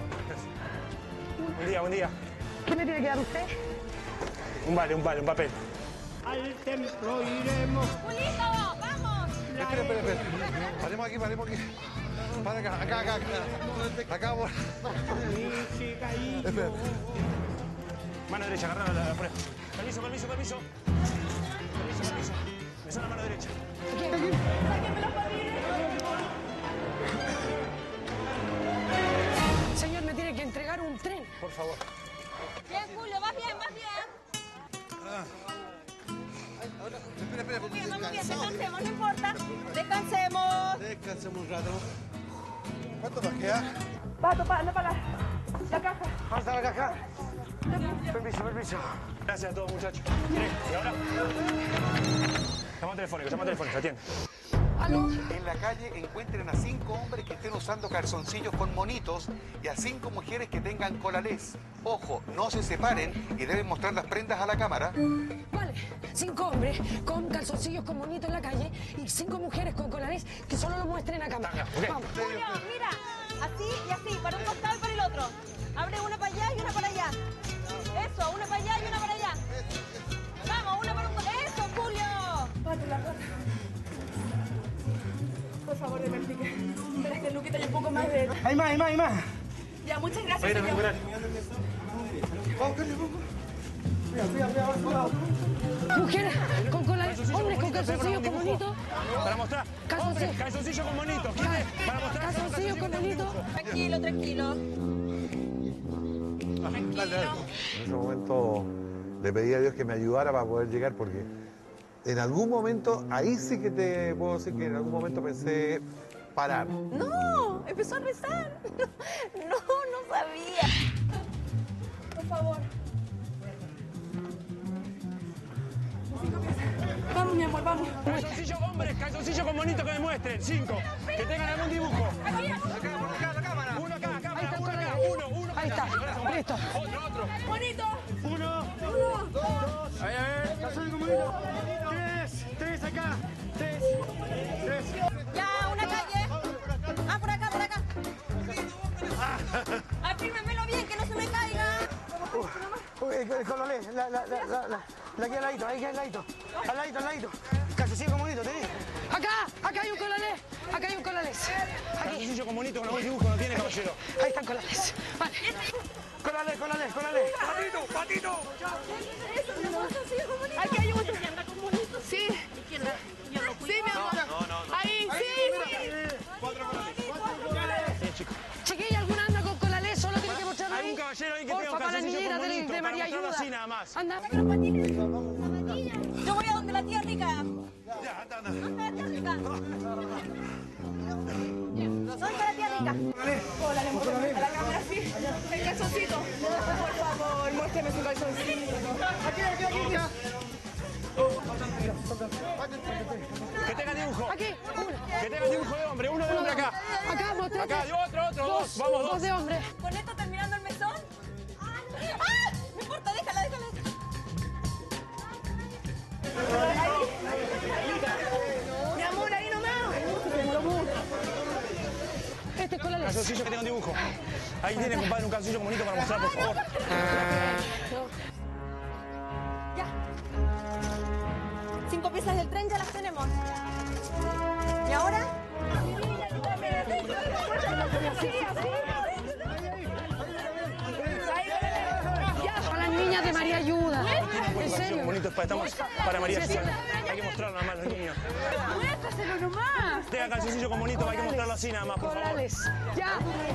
Buen día, buen día. ¿Qué me tiene que dar usted? Un papel. Al templo iremos. ¡Julito, vamos! Espera. Paremos aquí. Para acá. Acá, por... Espera. Mano derecha, agarrá la prueba. Permiso. Me suena la mano derecha. Señor, me tiene que entregar un tren. Por favor. Bien, Julio, vas bien. Espera. Vamos bien, descansemos, no importa. Descansemos. Descansemos un rato. ¿Cuánto nos queda? Pato, anda para la caja. Falta la caja. Permiso. Gracias a todos, muchachos. ¿Y ahora? Llama telefónico, atiende. ¿Aló? En la calle encuentren a 5 hombres que estén usando calzoncillos con monitos y a 5 mujeres que tengan colalés. Ojo, no se separen y deben mostrar las prendas a la cámara. Vale, 5 hombres con calzoncillos con monito en la calle y 5 mujeres con colalés que solo lo muestren a cámara. Okay. Vamos. Julio, mira, así y así, para un costado y para el otro. Abre una para allá y una para allá. Eso, una para allá y una para allá. Vamos, una para un costado. Eso, Julio. Por favor, de vertique. Pero es que Luquita hay un poco más de... Hay más. Ya, muchas gracias, señor. Cuidado. Mujeres con colalés, hombres con calzoncillos con monito. Para mostrar. Hombres, calzoncillo con monito. Para mostrar. Calzoncillos con monito. Tranquilo. En ese momento le pedí a Dios que me ayudara para poder llegar porque en algún momento, ahí sí que te puedo decir que en algún momento pensé parar. No, empezó a rezar. No sabía. Por favor. 5 piezas. Vamos, mi amor, vamos. Calzoncillo, hombres, calzoncillo con monito que me muestren. 5. Que tengan algún dibujo. Acá, la cámara. Uno acá, Ahí está el uno acá. colalés. Uno. Ahí está, listo. Otro. Bonito. 1, 2, A ver. calzón con monito. 3 acá. 3. Ya, una calle. Por acá. Afírmemelo bien, que no se me caiga. El colalé, la que al ladito, ahí que al ladito. Al ladito. Calzoncillo con monito, te dije. Acá hay un colalés. Acá hay un colalés. Aquí. Calzoncillo con monito con algún dibujo no tiene, caballero. Ahí están colalés. Vale. Colalé. Patito. Aquí hay otro. Sí. Sí, mi amor. No. Ahí, sí. Chiquilla, ¿alguna anda con colalés? Solo tiene que mostrarlo ahí. Algún caballero ahí que Porfa, tenga un para la calzoncillo niñera con monito de para María mostrarlo Ayuda. así nada más. Anda. Yo voy a donde la tía rica. Ya, anda. ¿Dónde está la tía rica? Hola, mi amor. A la cámara, sí. El calzoncito. Por favor, muéstrame su calzoncito. Aquí. Que tenga dibujo. Aquí, uno. Que tenga dibujo de hombre. Uno de hombre acá. Acá, mostrate. Acá, y otro. Dos. Vamos, Dos de hombre. ¿Con esto terminando el mesón? ¡Ah! No importa, déjala. Mi amor, ahí nomás. Este es colalés. Calzoncillo que tenga un dibujo. Ahí tiene, compadre, un calzoncillo bonito para mostrar, por favor. Ya. 5 piezas del tren ya las tenemos. ¿Y ahora? Sí, así. Para las niñas de María Ayuda. En serio. Bonitos estamos para María Susana. Hay que mostrarlo nada más a los niños. Muéstraselo nomás. Tenga calzoncillo con bonito, hay que mostrarlo así nada más, por favor. Colalés. Ya.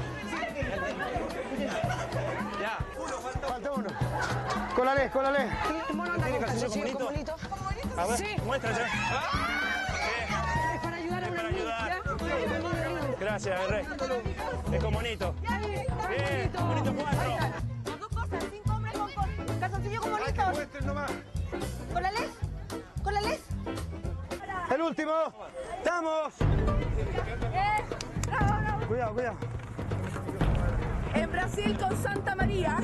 Ya. Falta uno. Colalé. ¿El mono anda ¿Tiene con calzoncillo calzoncillo con bonito? monito? A ver, Sí. muestra ya. Es para ayudar a Es una para niña. ayudar. Gracias, el rey. Es con bonito. Bien, bonito 4. Las dos cosas, 5 hombres con calzoncillo con bonitos. Muestren nomás. ¿Colalés? El último. ¡Estamos! Cuidado. En Brasil con Santa María.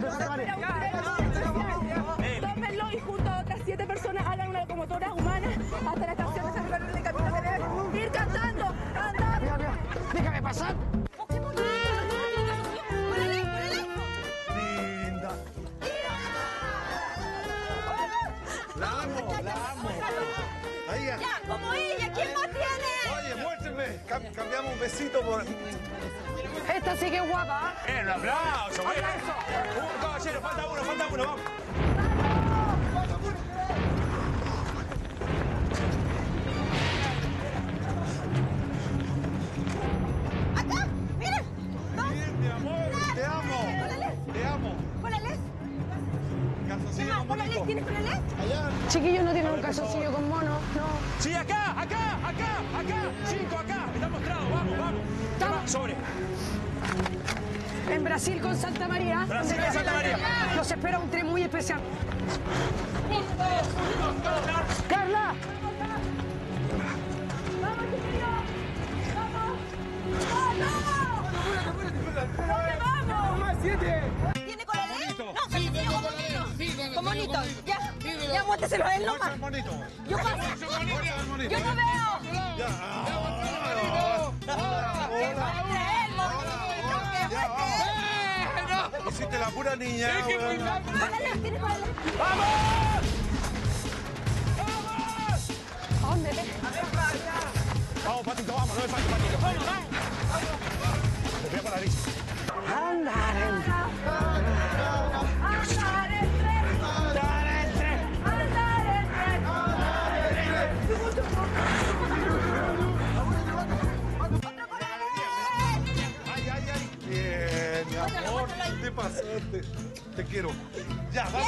Bien. Tómenlo y junto a otras 7 personas hagan una locomotora humana hasta la estación de San Fernando de Camino que deben ir cantando. ¡Andando! Déjame pasar. ¡Qué bonito! ¡Colalés! Como ella, ¿quién más tiene? Oye, muéstrenme. Cambiamos un besito por... Esta sí que es guapa. Un aplauso, güey. Un caballero, falta uno, vamos. ¡Acá! ¡Miren! Bien, mi amor, te amo. Te amo. ¿Con la Les? Calzoncillo con ¿Con la Les? bonito. ¿Tienes con la Les? Allá. Chiquillos no tienen un calzoncillo con mono, no. Sí, acá. 5 acá. Está mostrado, vamos. Toma, sobre. En Brasil con Santa María. Brasil con Santa María. Los espera un tren muy especial. ¡Carla! ¡Vamos, chiquillos! ¡Vamos! ¿Dónde vamos? ¡Más 7! ¿Tiene con la Les? No, calzoncillo con bonito. Con bonito. Ya, muésteselo a él nomás. Yo paso. Yo no veo. Hiciste la pura niña. ¡Vamos! ¿A dónde? Vamos, Patito, vamos, no es fácil, Patito. Vamos. Voy a parar ahí. Andar en Bien, mi amor. ¿Qué pasaste? Te quiero. Ya, vamos.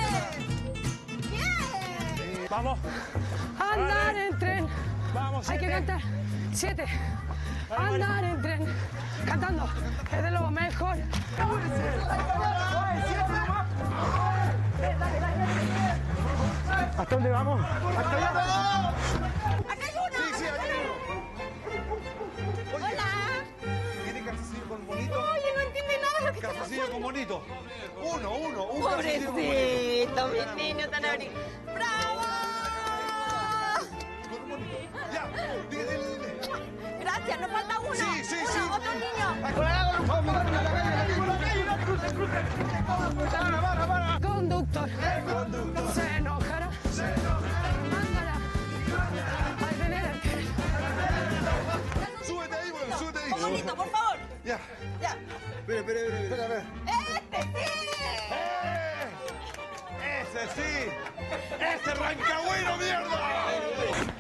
Vamos. Andar en tren. Vamos, Hay que 7. cantar. 7. Andar en tren. Cantando. Es de lo mejor. ¿Hasta dónde vamos? ¡Hasta allá! Acá hay uno. Sí, hay uno. Hola. ¿Tiene calzoncillo con bonito? Oye, no entiende nada de lo que está Calzoncillo pasando. con bonito. Uno. Un calzoncillo con bonito. Pobrecito, mi niño tan abrigo. ¡Bravo! Con bonito. Ya, dile. Gracias, nos falta uno. Sí. Uno, otro niño. Conductor. Se enojará. Mandará. Al tener el tren. Súbete ahí, bueno, súbete ahí. Con bonito, por favor. Ya. Ya. Espera. ¡Este sí! ¡Ese sí! ¡Ese rancagüero, mierda!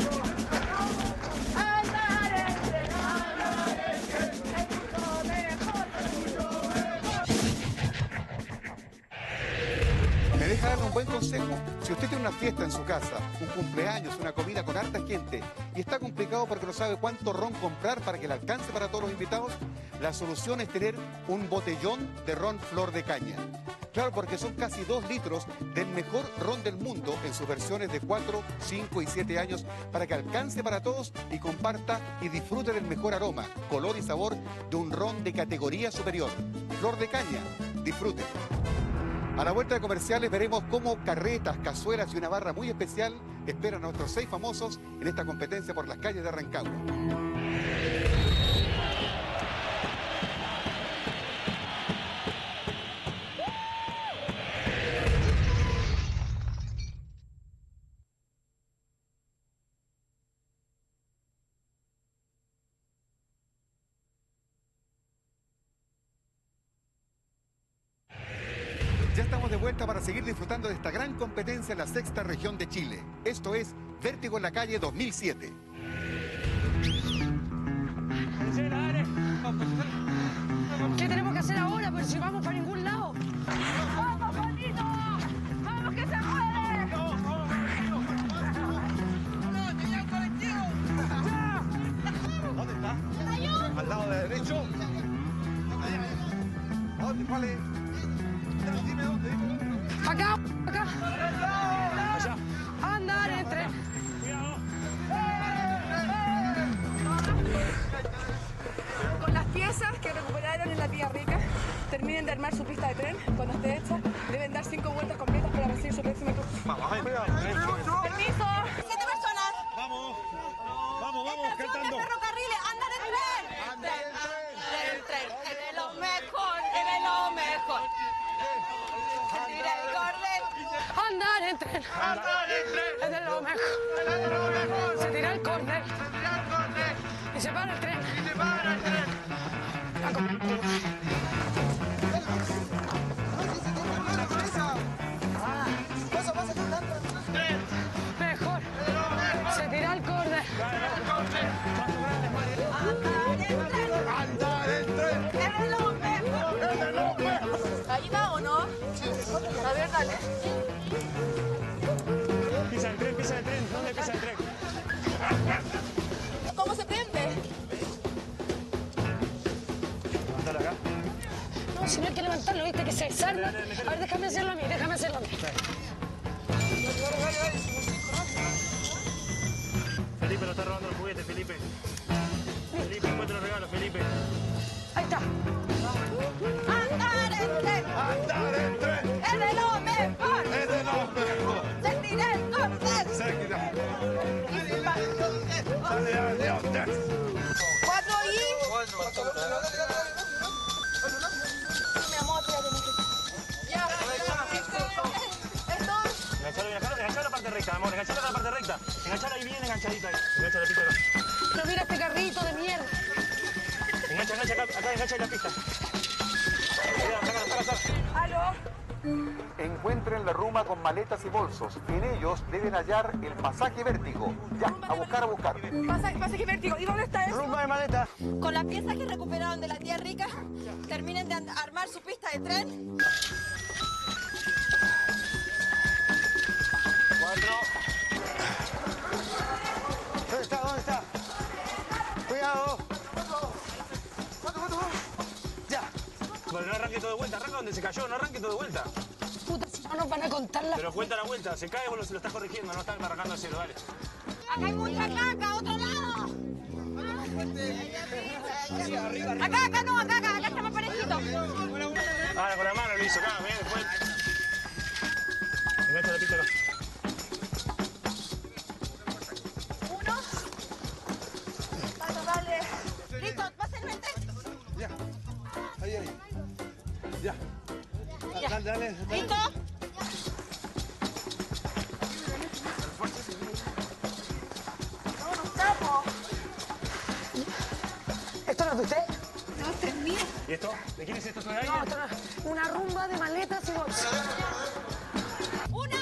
¿Me deja darle un buen consejo? Si usted tiene una fiesta en su casa, un cumpleaños, una comida con harta gente y está complicado porque no sabe cuánto ron comprar para que le alcance para todos los invitados, la solución es tener un botellón de ron Flor de Caña. Claro, porque son casi 2 litros del mejor ron del mundo en sus versiones de 4, 5 y 7 años para que alcance para todos y comparta y disfrute del mejor aroma, color y sabor de un ron de categoría superior. Flor de Caña, disfrute. A la vuelta de comerciales veremos cómo carretas, cazuelas y una barra muy especial esperan a nuestros 6 famosos en esta competencia por las calles de Rancagua. Ya estamos de vuelta para seguir disfrutando de esta gran competencia en la 6ª región de Chile. Esto es Vértigo en la Calle 2007. ¿Qué tenemos que hacer ahora? Pues si vamos para ningún lado. ¡Vamos, bonito! ¡Vamos, que se puede! ¿Dónde está? ¿Al lado derecho? ¿Dónde? ¿Cuál es? Dime dónde. Acá. Andar en tren. Con las piezas que recuperaron en la Tía Rica, terminen de armar su pista de tren. Cuando esté hecha, deben dar 5 vueltas completas para recibir su próximo curso. Vamos. ¡Permiso! 7 personas. Vamos, cantando. Ferrocarriles, andar en tren. El tren, es de lo mejor, es de lo mejor. Tira el cordel. Andar en tren. Es de lo mejor. se para el tren. ¡Y se para el tren! Mejor. Se tira el córner. ¡Anda del tren! ¿Ahí va o no? A ver, dale. Pisa el tren. ¿Dónde pisa el tren? ¿Cómo se prende? Levántalo acá. No, si no hay que levantarlo, viste que se desarma. A ver, déjame hacerlo a mí. Felipe, lo está robando los juguetes, Felipe. Felipe, encuentra los regalos, Felipe. Ahí está. ¡Andar el tren! ¡Anda del tren! ¡Es de lo mejor! ¡Es de lo mejor! ¡Se tira el córner! ¡Sale de hotel! 4 y... Mi amor, ya. Esto... Enganchalo a la parte recta, amor. Enganchalo a la parte recta. Enganchalo ahí bien enganchadito ahí. Engancha la pista acá. Pero mira este carrito de mierda. Engancha acá, engancha la pista. Cuidado, saca. ¿Aló? Encuentren la rumba con maletas y bolsos. En ellos deben hallar el pasaje Vértigo. Ya, a buscar. Pasaje Vértigo. ¿Y dónde está eso? Rumba de maleta. Con las piezas que recuperaron de la tía rica, terminen de armar su pista de tren. 4. ¿Dónde está? Cuidado. Ya. Bueno, no arranque todo de vuelta. Arranca donde se cayó, no arranque todo de vuelta. Puta, si no nos van a contar la... Pero cuenta la vuelta. Se cae, vos lo estás corrigiendo, no estás arrancando a cero, dale. Acá hay mucha caca, otro lado. Acá no, acá está más parejito. Ahora con la mano lo hizo, acá, bien, después. Engancha la pista acá. 1. Dale. Listo, pásenme el tren. Ya. Ahí. Ya. Dale. ¿Listo? ¿Esto no es de usted? No, este es mío. ¿Y esto? ¿De quién es esto? ¿Esto de alguien? No, esto no es. Una rumba de maletas y bolsos. ¡Una!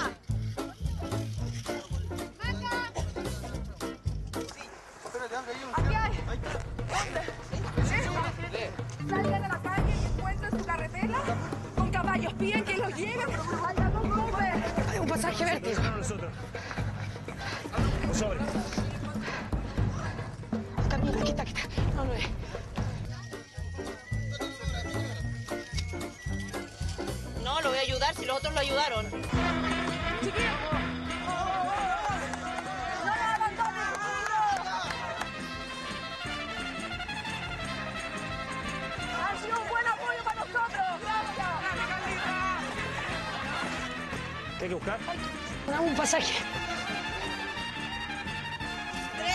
Aquí hay. ¿Dónde? Salgan a la calle y encuentren su carretera con caballos. Piden que los lleven al vagón Cooper. Hay un pasaje Vértigo. Nosotros. Un sobre. Carmina, aquí está. No es. No, lo voy a ayudar si los otros lo ayudaron. Chiquillos. ¡No nos abandonen! Ha sido un buen apoyo para nosotros. Gracias. ¿Qué hay que buscar? Un pasaje. 3.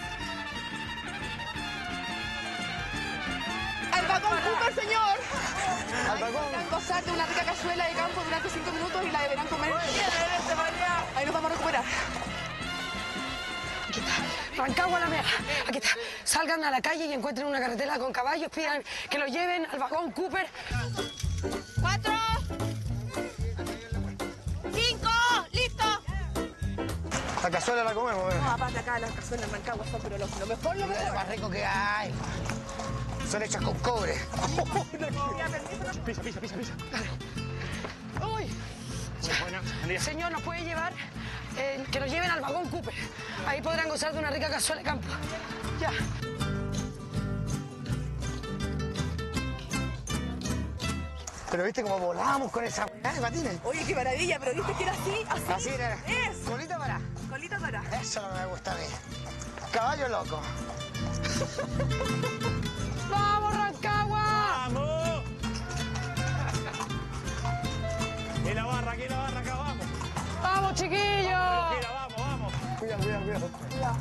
¡Al vagón Cooper, señor! Al vagón. Deberán gozar de una rica cazuela de campo durante 5 minutos y la deberán comer. Ahí nos vamos a recuperar. Aquí está. Rancagua la mea. Aquí está. Salgan a la calle y encuentren una carretera con caballos. Pidan que lo lleven al vagón Cooper. 4. 5. ¡Listo! La cazuela la comemos, No, aparte acá las cazuelas en Rancagua son pero lo mejor, lo Es mejor. lo más rico que hay. Son hechas con cobre. Pisa. ¡Uy! Bueno, buen día. Señor, ¿nos puede llevar? Que nos lleven al vagón Cooper. Ahí podrán gozar de una rica cazuela de campo. Ya. Pero viste cómo volamos con esa weá de patines. Oye, qué maravilla, pero viste que era así, así. Así era. Es. Colita para. Colita para. Eso no me gusta a mí. Caballo loco. ¡Vamos, Rancagua! ¡Vamos! En la barra, acá, vamos. ¡Vamos, chiquillos! Mira, vamos. Cuidado.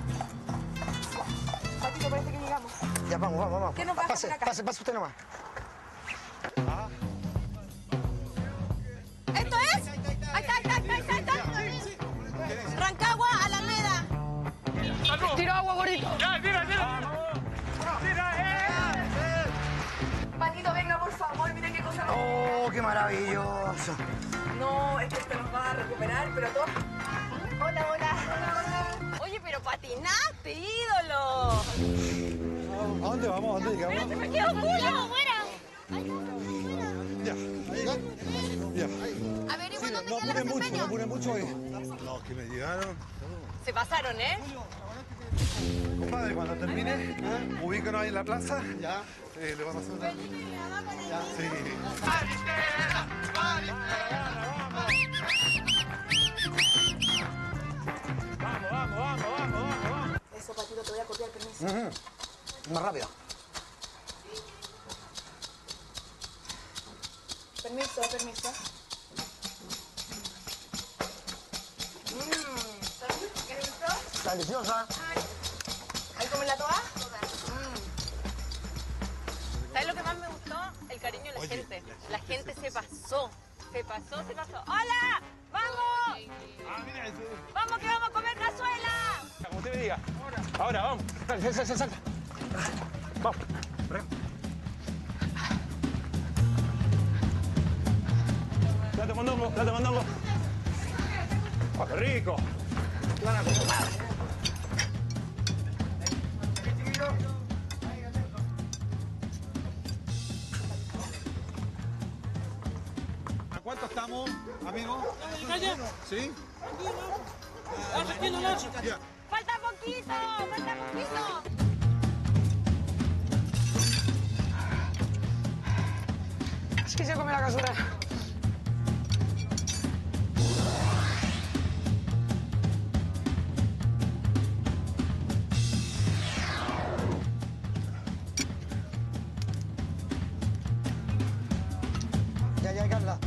Patito, parece que llegamos. Ya, vamos. ¿Qué nos baja por acá? Pase usted nomás. ¿Esto es? Ahí está. Rancagua, Alameda. Tiro agua, gordito. ¡Ya, tira! ¡Oh, qué maravilloso! No, es que se nos va a recuperar, pero todo... Hola, hola. Oye, pero patinaste, ídolo. ¿A dónde vamos? ¿A dónde llegamos? Espérate, me quedo culo. Ya, ya. Averigua dónde No queda el apuren mucho, no desempeño. apuren mucho. No, que me llegaron. Se pasaron, ¿eh? Compadre, cuando termine, ubícanos ahí en la plaza. Ya. Le vamos a hacer una... Ya, sí. Vamos. Eso, Patito, te voy a copiar, permiso. Más rápido. Permiso. Está deliciosa. ¿Ahí comen la toa? ¿Sabes lo que más me gustó? El cariño de la gente. La gente se pasó. ¡Hola! ¡Vamos! ¡Vamos que vamos a comer cazuela! Como usted me diga. Ahora, vamos. Salta. Vamos. Date mondongo. ¡Oh, qué rico! ¿A cuánto estamos, amigo? ¿Sí? Ya. ¡Falta poquito! Así se come la cazuela. Ya, Carla.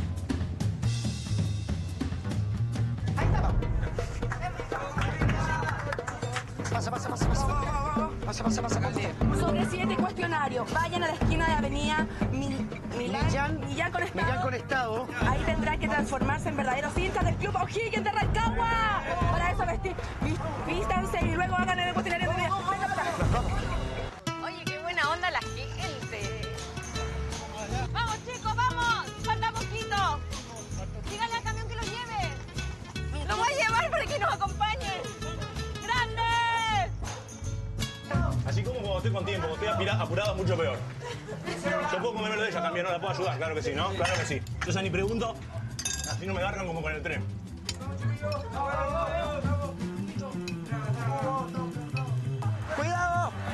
Pasa, Carla. Sobre 7 cuestionarios. Vayan a la esquina de Avenida Millán con Estado. Ahí tendrán que transformarse en verdaderos hinchas del Club O'Higgins de Rancagua. Para eso vístanse y luego hagan el cuestionario de vida. Oye, qué buena onda la gente. ¡Vamos, chicos, vamos! ¡Falta poquito! Díganle al camión que lo lleve. Lo voy a llevar para que nos acompañe. ¡Grande! Así como cuando estoy con tiempo, cuando estoy apurado es mucho peor. Yo puedo comérmelo de ella también, ¿no? La puedo ayudar, claro que sí, ¿no? Claro que sí. Yo ya ni pregunto, así no me agarran como con el tren. ¡Cuidado!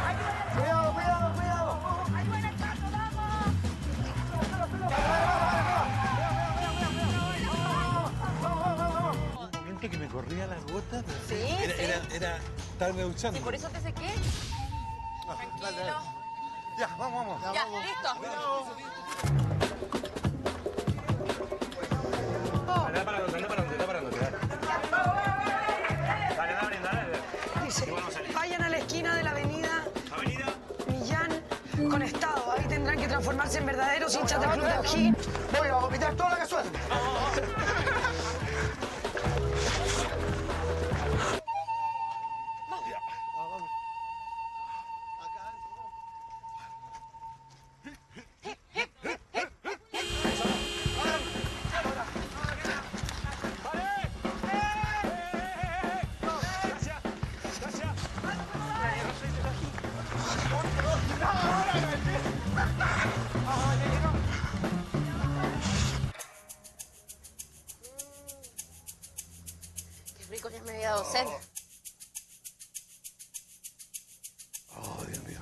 Un momento que me corría las gotas. Sí, Era estarme duchando. ¿Y por eso te sequé? Tranquilo. Ya, vamos. Ya, listo. Anda parándote. Dale. Dice, vayan a la esquina de la avenida Millán con Estado. Ahí tendrán que transformarse en verdaderos hinchas del Club de O'Higgins. Voy a vomitar toda la cazuela. Qué rico, ya me había dado sed. Oh, Dios mío.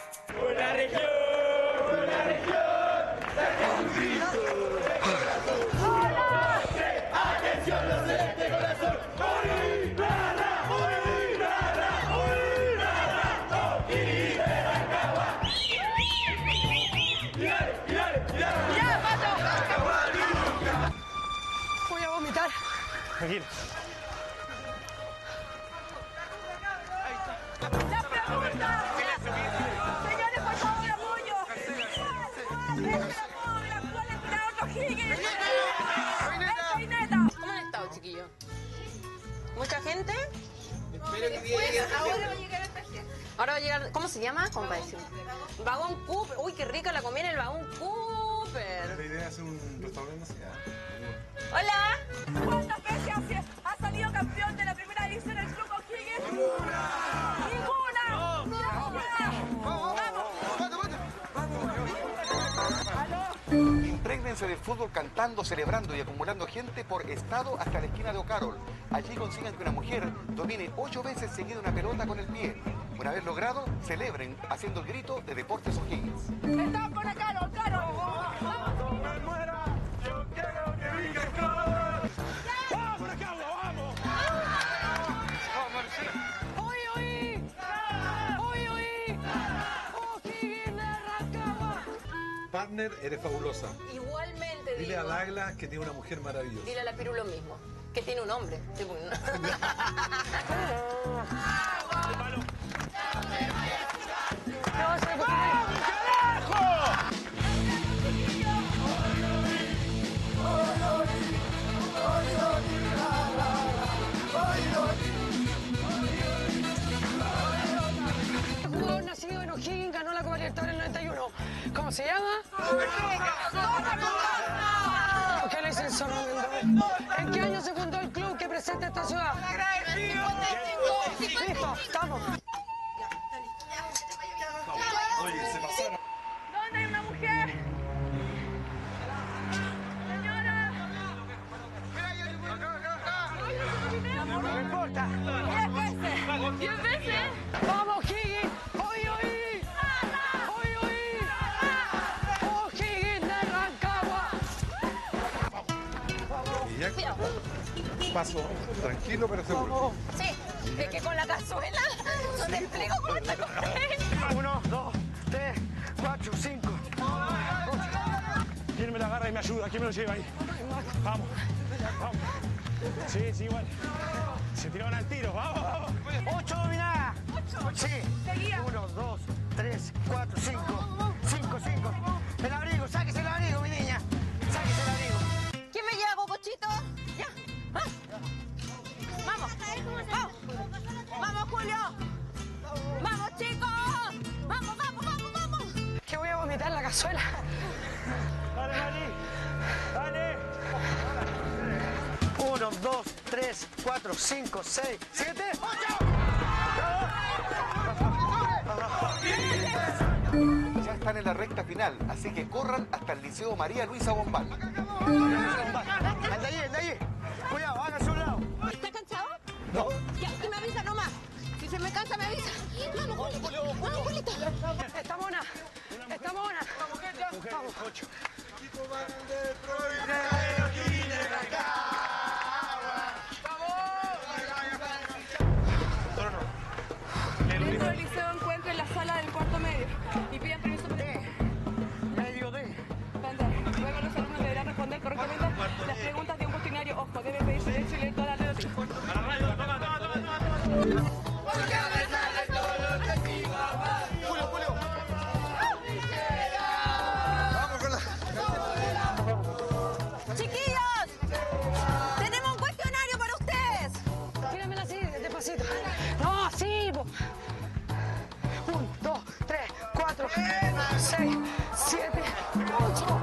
Voy a vomitar. Tranquilo. Señores, por favor, apoyo. ¿Cómo han estado, chiquillos? ¿Mucha gente? Ahora va a llegar esta gente. Ahora va a llegar, ¿cómo se llama? Compadre. Vagón Coop. Uy, qué rica la comida en el Vagón Coop. súper. La idea es hacer un restaurante así, Hola. ¿Cuántas veces ha salido campeón de la primera división del Club O'Higgins? ¡Ninguna! Imprégnense del fútbol cantando, celebrando y acumulando gente por estado hasta la esquina de O'Carroll. Allí consigan que una mujer domine 8 veces seguida una pelota con el pie. Una vez logrado, celebren haciendo el grito de Deportes O'Higgins. ¡Estamos con O'Carroll, O'Carroll! Partner, eres fabulosa. Igualmente, Dile digo. a Douglas que tiene una mujer maravillosa. Dile a la Piru lo mismo. Que tiene un hombre. Tipo un- El jugador nacido en O'Higgins ganó la Copa Libertadores en el 91. ¿Cómo se llama? ¿Por qué le dicen zorro? ¿En qué año se fundó el club que presenta esta ciudad? Listo, estamos. Oye, se pasaron. ¿Dónde hay una mujer? Señora. No importa. 10 veces. 10 veces. ¡Vamos, O'Higgins! ¡Hoy, hoy! ¡Hoy, hoy! ¡O'Higgins de Rancagua! Y ya paso tranquilo pero seguro. Sí, es que con la cazuela no te explico cómo está contenta. 1, 2, 3, 4, 5. ¿Quién me la agarra y me ayuda? ¿Quién me lo lleva ahí? Vamos, vamos. Sí, sí, igual. Se tiraron al tiro, vamos, vamos. 8 dominadas. Sí. 1, 2, 3, 4, 5. 5, 5. El abrigo, sáquese el abrigo, mi niña. Sáquese el abrigo. ¿Quién me lleva, Cocochito? Ya. Ah. Vamos, vamos. Vamos, Julio. Vamos, chicos. Vamos, vamos, vamos, vamos. Que voy a vomitar la cazuela. Dale, Mari. Dale. 1, 2, 3, 4, 5, 6, 7, 8. Ya están en la recta final, así que corran hasta el Liceo María Luisa Bombal. El de allí. Cuidado, hágase a un lado. ¿Estás cansado? No. Ya, que me avisa nomás. Si se me cansa, me avisa. Vamos, Julito. Vamos, Julito. Esta mona. Esta mona. Vamos. Dentro del liceo encuentren la sala del cuarto medio y pidan permiso para Medio D. entrar. Luego los alumnos deberán responder correctamente las preguntas de un cuestionario. Ojo, deben pedir silencio y leer toda la letra. Chiquillos, tenemos un cuestionario para ustedes. Tíramela así, despacito. No, así, po. 1, 2, 3, 4, 6, 7, 8.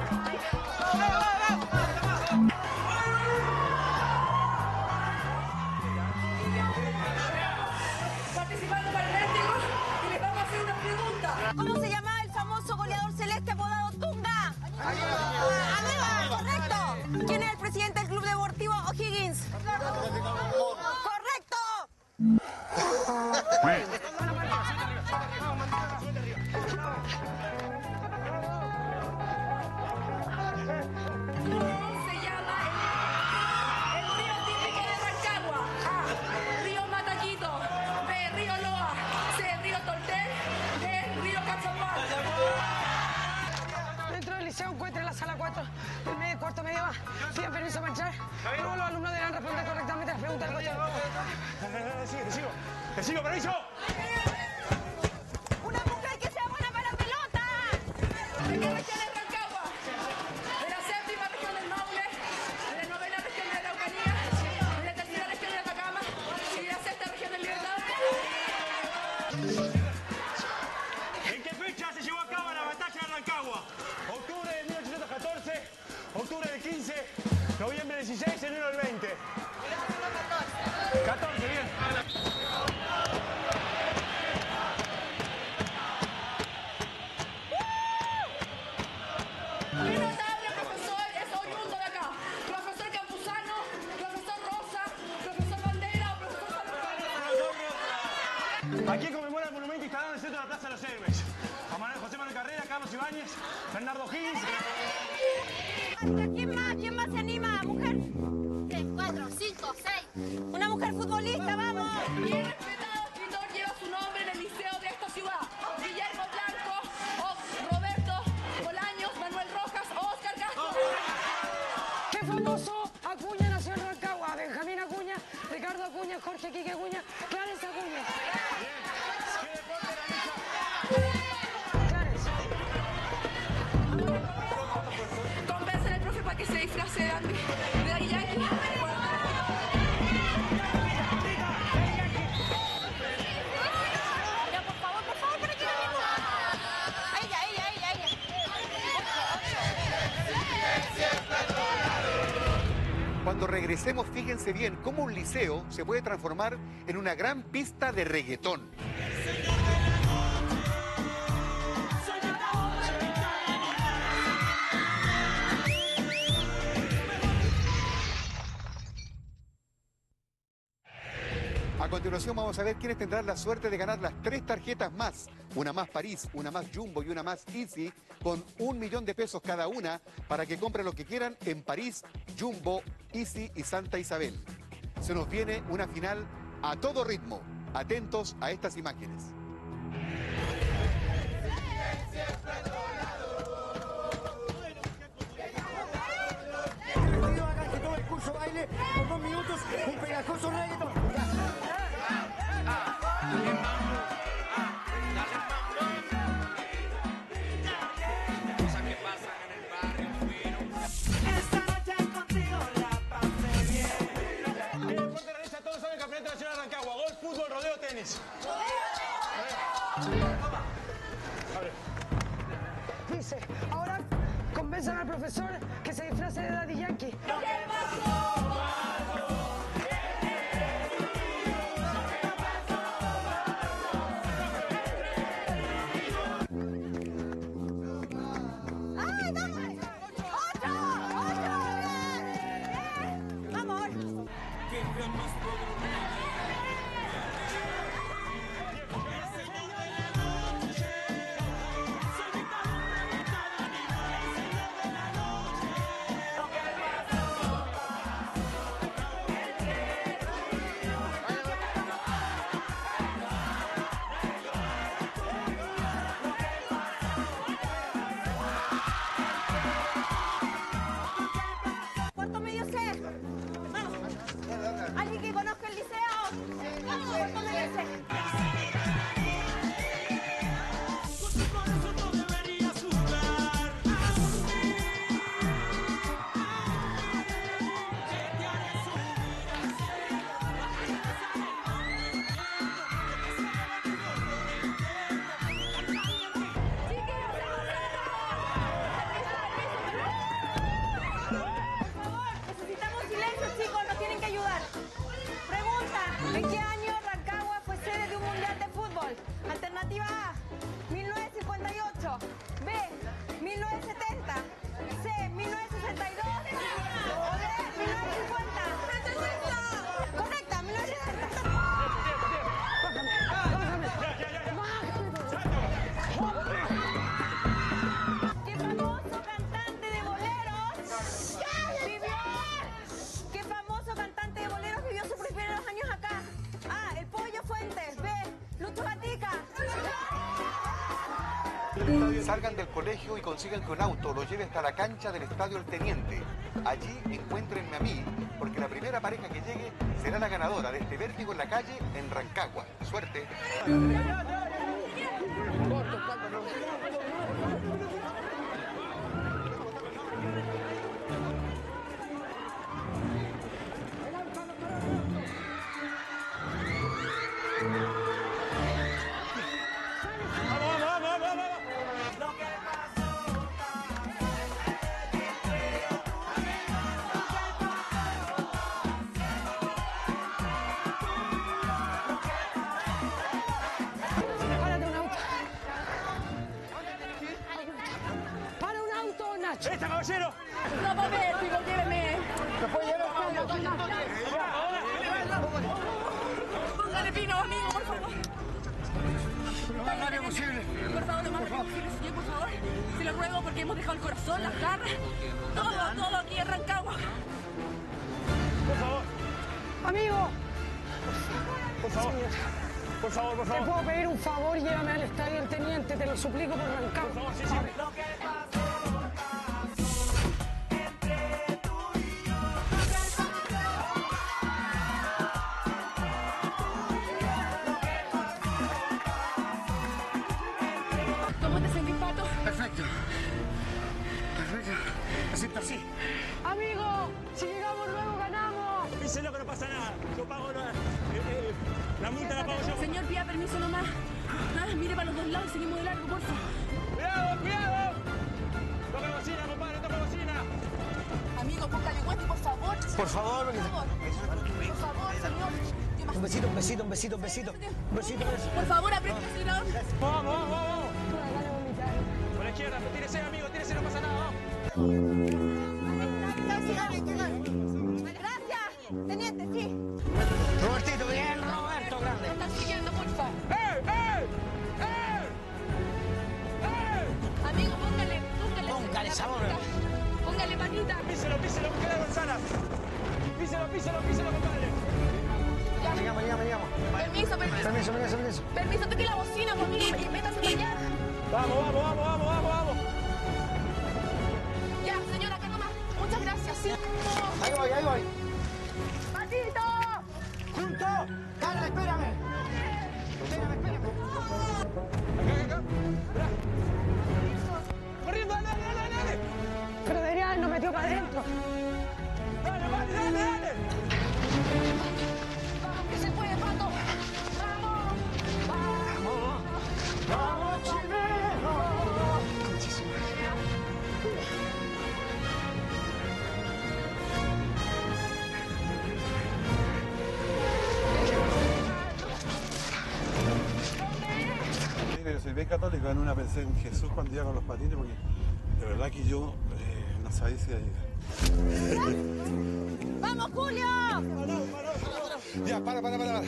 Participando para el vértigo y les vamos a hacer una pregunta. ¿Cómo se llama el famoso goleador celeste apodado Tunga? Arriba, correcto. ¿Quién es el presidente del Club Deportivo O'Higgins? Correcto. Se llama el río típico de Rancagua. A. Río Matallito. B. Río Loa. C. Río Tortel. D. Río Cachapán. Dentro del liceo encuentren la sala 4, el medio, cuarto medio A. Piden permiso para entrar. Luego los alumnos deberán responder correctamente las preguntas del cuestionario. Te sigo. Te sigo, permiso. Una mujer que sea buena para la pelota. ¿De qué región es Rancagua? De la séptima región del Maule, de la novena región de la Araucanía, de la tercera región de Atacama y de la sexta región del Libertad. ¿En qué fecha se llevó a cabo la batalla de Rancagua? Octubre de 1814. Aquí conmemora el monumento instalado en el centro de la Plaza de los Héroes. A José Manuel Carrera, Carlos Ibáñez, Bernardo Higgins. ¿Quién más se anima? ¿Mujer? 3, 4, 5, 6. Una mujer futbolista, vamos. Bien respetado escritor lleva su nombre en el liceo de esta ciudad. Guillermo Blanco, Roberto Bolaños, Manuel Rojas, Oscar Castro. ¡Qué famoso! Acuña nació en Rancagua. Benjamín Acuña, Ricardo Acuña, Jorge Quique Acuña, Clarence Acuña. Convencen al profe para que se disfrace de Daddy Yankee. Ya, por favor, para que lo mismo. Ella. Cuando regresemos, fíjense bien cómo un liceo se puede transformar en una gran pista de reggaetón. A continuación vamos a ver quiénes tendrán la suerte de ganar las 3 tarjetas más. Una más París, una más Jumbo y una más Easy, con 1 millón de pesos cada una para que compren lo que quieran en París, Jumbo, Easy y Santa Isabel. Se nos viene una final a todo ritmo. Atentos a estas imágenes. Que todo el curso baile por 2 minutos, un pegajoso reggaetón. Cosas que pasan en el barrio fino. Esta noche contigo la pasé bien. El deporte realiza todos los años el Campeonato Nacional de Rancagua. Golf, fútbol, rodeo, tenis. Dice, ahora convenzan al profesor que se disfrace de Daddy Yankee. ¡Ay, vamos! ¡Otro! ¡Vamos! ¿Cuánto medio sé? Vamos. ¿Alguien que conozca el liceo? Vamos, ¿cuánto medio sé? Con tu corazón no deberías jugar. Que te haré subir al Necesitamos silencio, chicos, nos tienen que ayudar. Pregunta, ¿en qué año Rancagua fue sede de un mundial de fútbol? Alternativa A, 1958. B, 1970. C, 1962. O D, 1950. Correcta, 1960. ¡Qué famoso cantante de boleros vivió! ¡Qué famoso cantante de boleros vivió sus primeros años acá! A, el Pollo Fuentes. B, Lucho Gatica. Salgan del colegio y consigan que un auto los lleve hasta la cancha del Estadio El Teniente. Allí encuéntrenme a mí, porque la primera pareja que llegue será la ganadora de este vértigo en la calle en Rancagua. ¡Suerte! Párate un auto. Para un auto, Nacho. ¡Esta, caballero! No, vértigo, lléveme. Póngale vino, amigo, por favor. hemos dejado el corazón, las garras, todo aquí en Rancagua. Por favor. Amigo. Por favor. Por favor, por favor. ¿Te puedo pedir un favor? Llévame al estadio El Teniente, te lo suplico por Rancagua. Por favor, sí, sí. ¿Cómo te sentís, Pato? Perfecto. Perfecto. Me siento así. Amigo, si llegamos luego ganamos. Díselo que no pasa nada. Yo pago la multa, la pago yo. Señor, pida permiso nomás. Mire para los dos lados y seguimos de largo, porfa. ¡Cuidado, cuidado! ¡Toca bocina, compadre, toca bocina! Amigo, póngale Westy, por favor. Por favor. Por favor, señor. Un besito, un besito, un besito, un besito. Un besito. Por favor, apriete el acelerador. ¡Vamos, vamos, vamos! Por la izquierda, tírese, amigo, tírese, no pasa nada, vamos. Gracias, teniente, sí. Robertito, bien, Roberto, grande. No están siguiendo, porfa. Amigo, póngale. Póngale sabor. Póngale panita. Píselo, que la manzana. Píselo, compadre. Llegamos. Permiso. Permiso, toque la bocina, por mí. Y métase para allá. Vamos. Ya, señora, acá nomás. Muchas gracias, sí. Ahí voy. ¡Patito! ¡Junto! ¡Carla, espérame! Acá. Esperá. Corriendo, dale. Pero Adrián nos metió para adentro. Dale. ¡Vamos, que se puede, Pato! ¡Vamos, chileno! Yo soy bien católico, en una pensé en Jesús cuando iba con los patines, porque de verdad que yo no sabía si iba a llegar. ¡Vamos, Julio! Ya, para.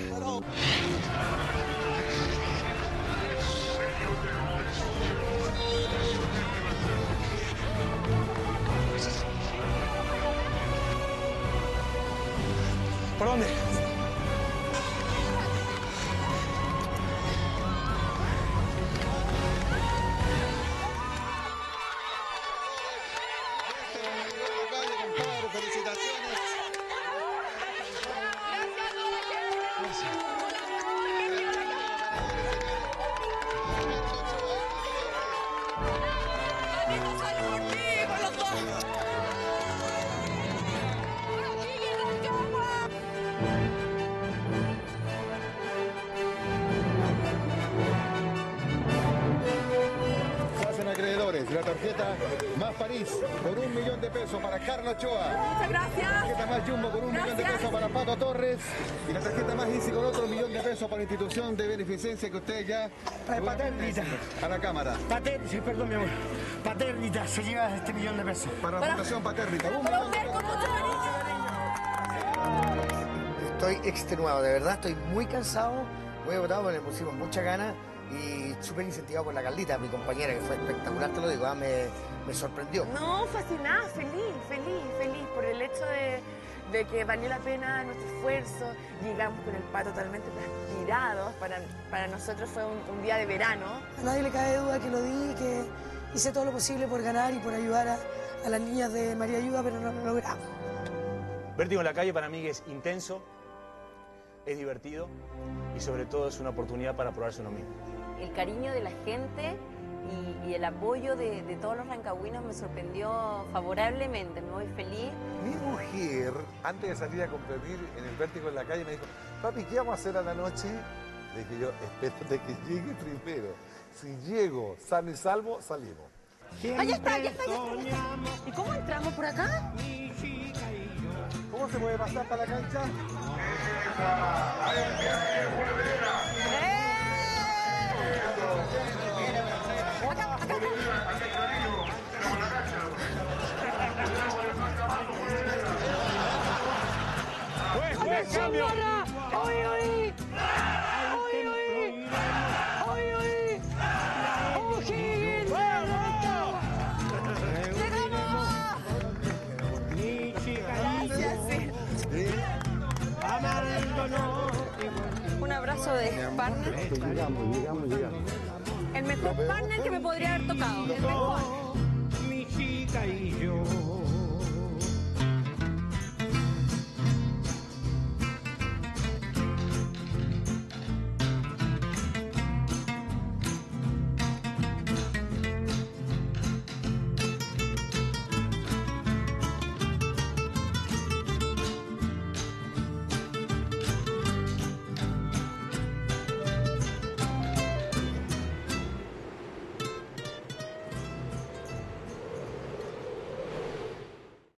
¿Por dónde? La tarjeta más París por $1.000.000 para Carlos Ochoa. Muchas gracias. La tarjeta más Jumbo por $1.000.000 para Pato Torres. Y la tarjeta más Easy con otro $1.000.000 para la institución de beneficencia que usted ya... Paternita. A la Cámara. Sí, perdón, mi amor. Paternita se lleva este $1.000.000. Para la Fundación Paternita. Para usted, con mucho cariño. Estoy extenuado, de verdad, estoy muy cansado. Muy agotado porque le pusimos mucha ganas y súper incentivado por la Carlita, mi compañera, que fue espectacular, te lo digo, me sorprendió. No, fascinada, feliz por el hecho de que valió la pena nuestro esfuerzo. Llegamos con el Pato totalmente transpirados. Para nosotros fue un día de verano. A nadie le cabe duda que lo di, que hice todo lo posible por ganar y por ayudar a las niñas de María Ayuda, pero no lo logramos. Vértigo en la calle para mí es intenso, es divertido y sobre todo es una oportunidad para probarse uno mismo. El cariño de la gente y el apoyo de todos los rancagüinos me sorprendió favorablemente, me voy feliz. Mi mujer, antes de salir a competir en el Vértigo en la calle, me dijo, papi, ¿qué vamos a hacer a la noche? Le dije yo, espérate que llegue primero. Si llego sano y salvo, salimos. ¡Allá está! ¿Y cómo entramos por acá? ¿Cómo se puede pasar para la cancha? ¡Cambio! ¡Oy! ¡O'Higgins! pedazo de partner. Llegamos. El mejor partner que me podría haber tocado. El mejor. Mi chica y yo.